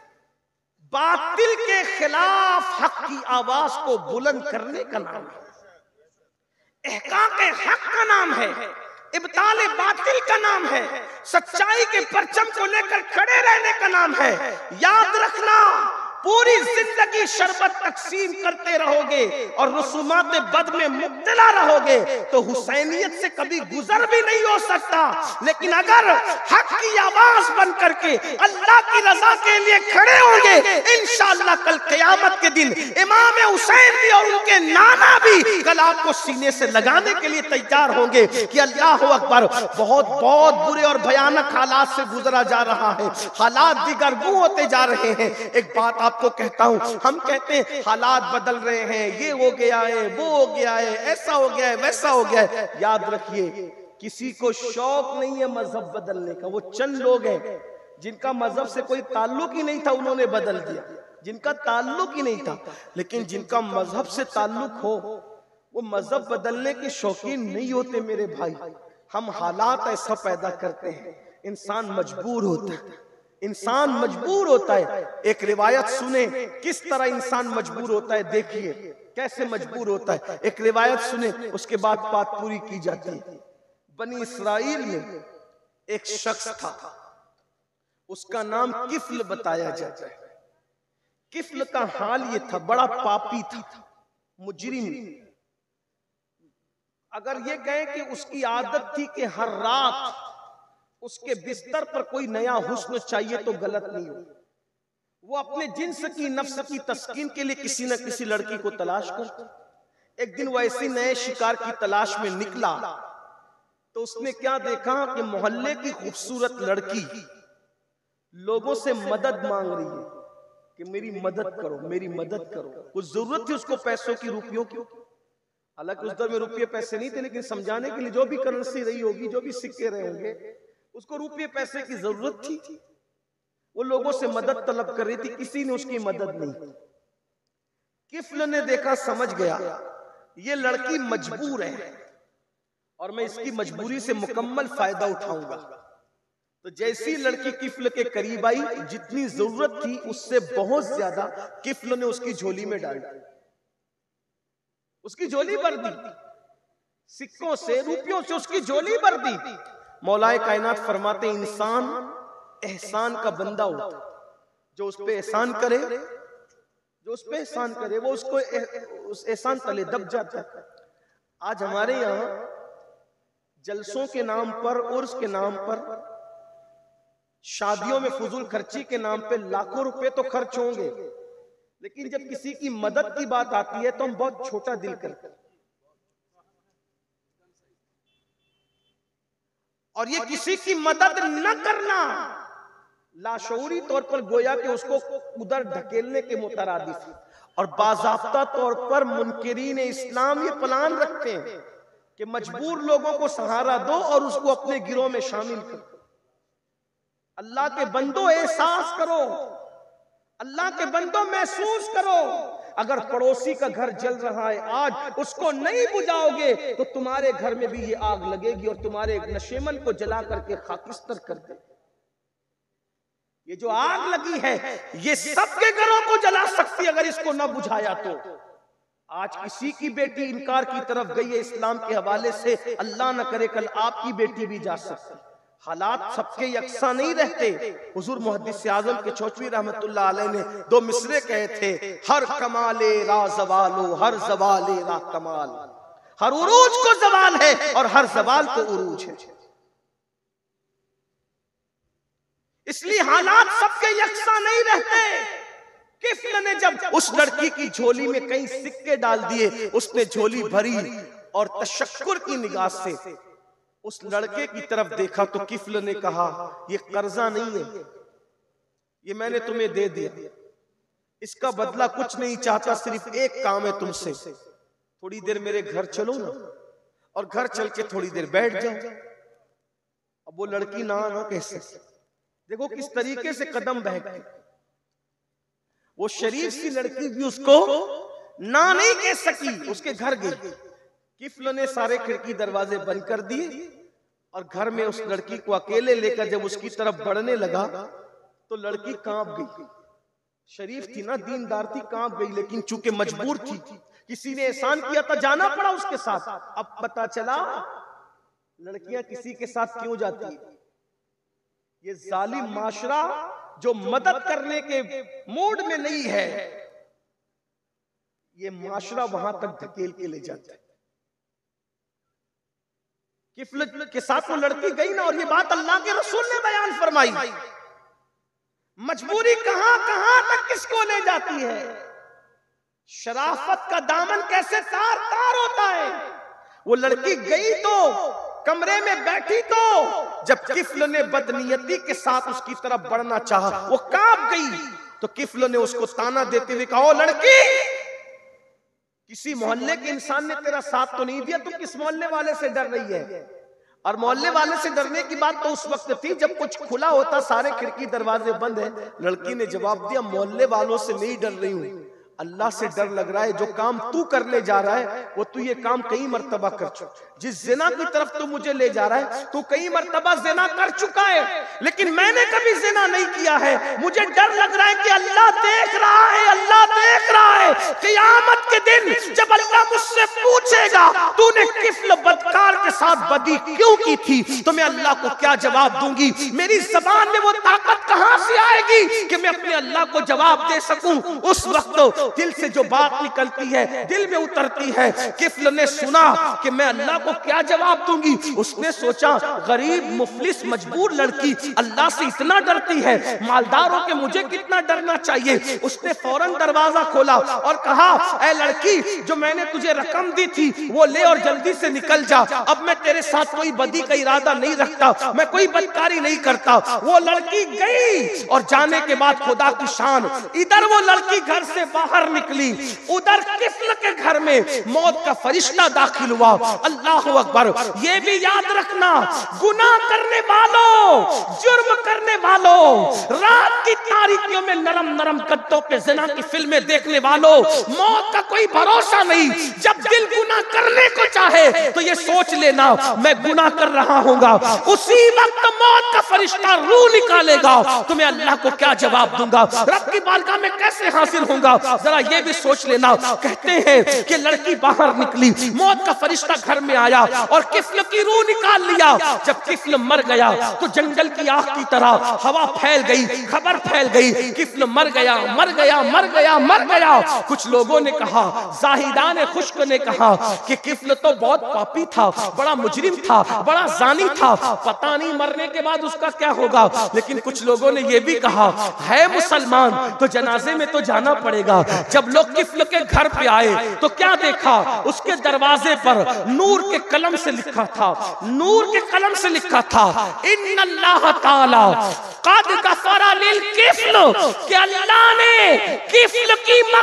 बातिल के खिलाफ हक की आवाज को बुलंद करने का नाम है, इहकाक़े हक का नाम है, इब्ताले बातिल का नाम है, सच्चाई के परचम को लेकर खड़े रहने का नाम है। याद रखना, पूरी जिंदगी शरबत तकसीम करते रहोगे और रसूमात बद में मुब्तला रहोगे तो हुसैनियत से कभी गुजर भी नहीं हो सकता। लेकिन अगर हक की आवाज बन करके अल्लाह की रजा के लिए खड़े होंगे, इंशाअल्लाह कल क़यामत के दिन इमाम हुसैन भी और उनके नाना भी कल आपको सीने से लगाने के लिए तैयार होंगे कि अल्लाह अकबर, बहुत बहुत बुरे और भयानक हालात से गुजरा जा रहा है, हालात दिगरगू होते जा रहे हैं। एक बात आपको कहता हूं, हम कहते हैं हालात बदल रहे हैं, ये हो गया है, वो हो गया है, ऐसा हो गया है, वैसा हो गया है। याद रखिए, किसी को शौक नहीं है मजहब बदलने का। वो चंद लोग हैं जिनका मजहब से कोई ताल्लुक ही नहीं था, उन्होंने बदल दिया। जिनका ताल्लुक ही नहीं था, लेकिन जिनका मजहब से ताल्लुक हो, वो मजहब बदलने के शौकीन नहीं होते मेरे भाई। हम हालात ऐसा पैदा करते हैं, इंसान मजबूर होता है, इंसान मजबूर होता है। एक रिवायत सुने किस तरह इंसान मजबूर होता है, देखिए कैसे मजबूर होता है। एक रिवायत सुने, उसके बाद बात पूरी की जाती है। बनी इसराइल में एक शख्स था, उसका नाम किफ्ल बताया जाता है। किफ्ल का हाल ये था, बड़ा पापी था, मुजरिम। अगर ये कहें कि उसकी आदत थी कि हर रात उसके बिस्तर पर कोई नया हुस्न चाहिए तो गलत नहीं हो। वो अपने जिन्स की, नफ्स की तस्कीन के लिए किसी न किसी लड़की को तलाश करता। एक दिन वो ऐसी नए शिकार की तलाश में निकला तो उसने क्या देखा कि मोहल्ले की खूबसूरत लड़की लोगों से मदद मांग रही है कि मेरी मदद करो, मेरी मदद करो। कुछ जरूरत थी उसको पैसों की, रुपयों की। हालांकि उस दौर में रुपये पैसे नहीं थे, लेकिन समझाने के लिए जो भी करेंसी रही होगी, जो भी सिक्के रहे होंगे, उसको रुपये पैसे की जरूरत थी। वो लोगों से मदद तलब कर रही थी, किसी ने उसकी मदद नहीं की। किफ्ल ने देखा, समझ गया ये लड़की मजबूर है और मैं इसकी मजबूरी से मुकम्मल फायदा उठाऊंगा। तो जैसी लड़की किफ्ल के करीब आई, जितनी जरूरत थी उससे बहुत ज्यादा किफ्ल ने उसकी झोली में डाल दी, उसकी झोली भर दी, सिक्कों से, रुपयों से उसकी झोली भर दी। मौलाए कायनात फरमाते, इंसान एहसान का बंदा होता, जो उस पे एहसान करे, जो उस पे एहसान करे वो उसको उस एहसान तले दब जाता है। आज हमारे यहाँ जलसों के नाम पर, उर्स के नाम पर, शादियों में फजूल खर्ची के नाम पे लाखों रुपए तो खर्च होंगे, लेकिन जब किसी की मदद की बात आती है तो हम बहुत छोटा दिल करते हैं। और ये किसी की मदद न करना लाशऊरी तौर पर गोया कि उसको उधर ढकेलने के मुतरादिफ। और बाज़ाब्ता तौर पर मुनकिरीन इस्लाम ये प्लान रखते हैं कि मजबूर लोगों को सहारा दो और उसको अपने गिरोह में शामिल करो। अल्लाह के बंदो, एहसास करो, अल्लाह के बंदों महसूस करो, अगर पड़ोसी का घर जल रहा है, आज उसको नहीं बुझाओगे तो तुम्हारे घर में भी ये आग लगेगी और तुम्हारे नशेमन को जला करके खाकिस्तर कर दे। ये जो आग लगी है ये सबके घरों को जला सकती है अगर इसको ना बुझाया तो। आज किसी की बेटी इनकार की तरफ गई है इस्लाम के हवाले से, अल्लाह न करे कल आपकी बेटी भी जा सकती। हालात सबके यकसा नहीं रहते। हुजूर मुहद्दिस आज़म के चौचवी रहमतुल्लाह अलैह ने 2 मिसरे कहे थे, हर कमाले रा ज़वालो, हर ज़वाले रा कमाल। हर उरूज को ज़वाल है और हर ज़वाल को उरूज है। इसलिए हालात सबके यकसा नहीं रहते। किफ्ल ने जब उस लड़की की झोली में कई सिक्के डाल दिए, उसने झोली भरी और तशक्कुर की निगाह से उस लड़के की तरफ देखा तो किफ्ल ने कहा, ये कर्जा नहीं है, ये मैंने तुम्हें दे दिया, इसका बदला कुछ नहीं चाहता, सिर्फ एक काम है तुमसे, थोड़ी देर मेरे घर चलो ना और घर चल के थोड़ी देर बैठ जाओ। अब वो लड़की ना कैसे, देखो किस तरीके से कदम बहकती। वो शरीफ सी लड़की भी उसको ना नहीं कह सकी, उसके घर गई। किफ्ल ने सारे खिड़की दरवाजे बंद कर दिए और घर में उस लड़की को अकेले लेकर जब उसकी तरफ बढ़ने लगा तो लड़की कांप गई। शरीफ थी ना, दीनदार थी, कांप गई, लेकिन चूंकि मजबूर थी, किसी ने एहसान किया था, जाना पड़ा उसके साथ। अब पता चला लड़कियां किसी के साथ क्यों जाती है। ये जालिम माशरा जो मदद करने के मूड में नहीं है, ये माशरा वहां तक धकेल के ले जाता है। किफ्ल के साथ वो लड़की गई ना, और ये बात अल्लाह के रसूल ने बयान फरमाई। मजबूरी कहां कहां तक किसको ले जाती है। शराफत का दामन कैसे तार तार होता है। वो लड़की गई तो कमरे में बैठी, तो जब किफ्ल ने बदनीयती के साथ उसकी तरफ बढ़ना चाहा, वो कांप गई। तो किफ्ल ने उसको ताना देते हुए कहा, ओ लड़की, किसी मोहल्ले के इंसान ने तेरा साथ तो नहीं दिया, तुम किस मोहल्ले वाले से डर रही है। और मोहल्ले वाले से डरने की बात तो उस वक्त थी जब कुछ खुला होता, सारे खिड़की दरवाजे बंद है। लड़की ने जवाब दिया, मोहल्ले वालों से नहीं डर रही हूं, अल्लाह से डर लग रहा है। जो काम तू करने जा रहा है वो तू ये काम कई मर्तबा कर चुका। जिस जिना की तरफ तू मुझे ले जा रहा है, तू कई मर्तबा जिना कर चुका है, लेकिन मैंने कभी जिना नहीं किया है। मुझे डर लग रहा है कि अल्लाह देख रहा है, अल्लाह देख रहा है। क़यामत के दिन जब अल्लाह मुझसे पूछेगा तूने किफ्ल बदकार के साथ बदी क्यों की थी, तो मैं अल्लाह को क्या जवाब दूंगी। मेरी ज़बान में वो ताकत कहां से आएगी कि मैं अपने अल्लाह को जवाब दे सकूं। उस वक्त दिल से जो बात निकलती है, दिल में उतरती है। किफ्ल ने सुना कि मैं अल्लाह को क्या जवाब दूंगी। उसने सोचा, गरीब मुफलिस मजबूर लड़की अल्लाह से इतना डरती है, मालदारों के मुझे कितना डरना चाहिए। उसने फौरन दरवाजा खोला और कहा, ऐ लड़की, जो मैंने तुझे रकम दी थी वो ले और जल्दी से निकल जा। अब मैं तेरे साथ कोई बदी का इरादा नहीं रखता, मैं कोई बदकारी नहीं करता। वो लड़की गई और जाने के बाद खुदा की शान, इधर वो लड़की घर से बाहर निकली, उधर किफ्ल के घर में मौत का फरिश्ता दाखिल हुआ। अल्लाह अकबर। ये भी याद रखना, गुनाह करने वालों, जुर्म करने वालों, रात की तारीकियों में नरम नरम गद्दों पे ज़िना की फिल्में देखने वालों, मौत का कोई भरोसा नहीं। जब दिल गुनाह करने को चाहे तो ये सोच लेना, मैं गुनाह कर रहा हूँगा, उसी वक्त मौत का फरिश्ता रूह निकालेगा, तो मैं अल्लाह को क्या जवाब दूंगा, रब की बारगाह में कैसे हाजिर होऊंगा। जरा ये भी सोच लेना। कहते हैं कि लड़की बाहर निकली, मौत का फरिश्ता घर में आया और किफ्ल की रूह निकाल लिया। जब किफ्ल मर गया तो जंगल की आग की तरह हवा फैल गई, खबर फैल गई, किफ्ल मर गया, मर गया, मर गया, मर गया। कुछ लोगों ने कहा, जाहिदान खुश्क ने कहा कि किफ्ल तो बहुत पापी था, बड़ा मुजरिम था, बड़ा जानी था, पता नहीं मरने के बाद उसका क्या होगा। लेकिन कुछ लोगों ने यह भी कहा, है मुसलमान तो जनाजे में तो जाना पड़ेगा। जब लोग किफ्ल के घर पे आए तो क्या देखा, उसके दरवाजे पर नूर के कलम से लिखा था, नूर के कलम से लिखा था, इन्नल्लाह ताला कद गफरा लिल किफ्ल, कि अल्लाह ने किफ्ल की मगफिरत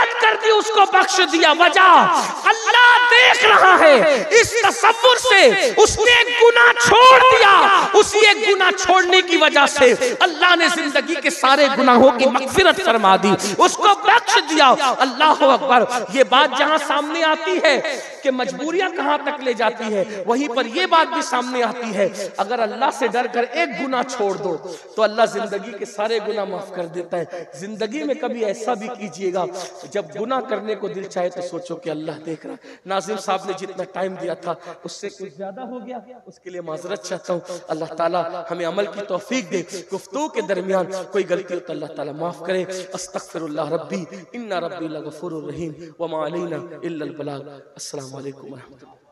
मगफिरत कर दी, उसको बख्श दिया। वजह अल्लाह देख रहा है। इस तसव्वुर से उसने एक गुनाह छोड़ दिया, उसी एक गुनाह छोड़ने की वजह से अल्लाह ने जिंदगी के सारे गुनाहों की मगफिरत फरमा दी, उसको बख्श दिया। अल्लाह अकबर। ये बात जहां सामने आती है कि मजबूरियां कहां तक ले जाती है, वहीं पर यह बात भी सामने आती है, अगर अल्लाह से डर कर एक गुनाह छोड़ दो तो अल्लाह जिंदगी के सारे गुनाह माफ कर देता है। जिंदगी में कभी ऐसा भी कीजिएगा, जब गुनाह करने को दिल चाहे तो सोचो कि अल्लाह देख रहा। नाज़िम साहब ने जितना टाइम दिया था उससे कुछ ज्यादा हो गया, उसके लिए माजरत चाहता हूँ। अल्लाह ताला हमें अमल की तौफीक दे। गुफ्तगू के दरमियान कोई गलती हो तो अल्लाह ताला माफ करे। अस्तगफिरुल्लाह रब्बी इन्ना रब्बी लगफूरुर रहीम व मा अलैना इल्लल बलाग। अस्सलाम वालेकुम व रहमतुल्लाह।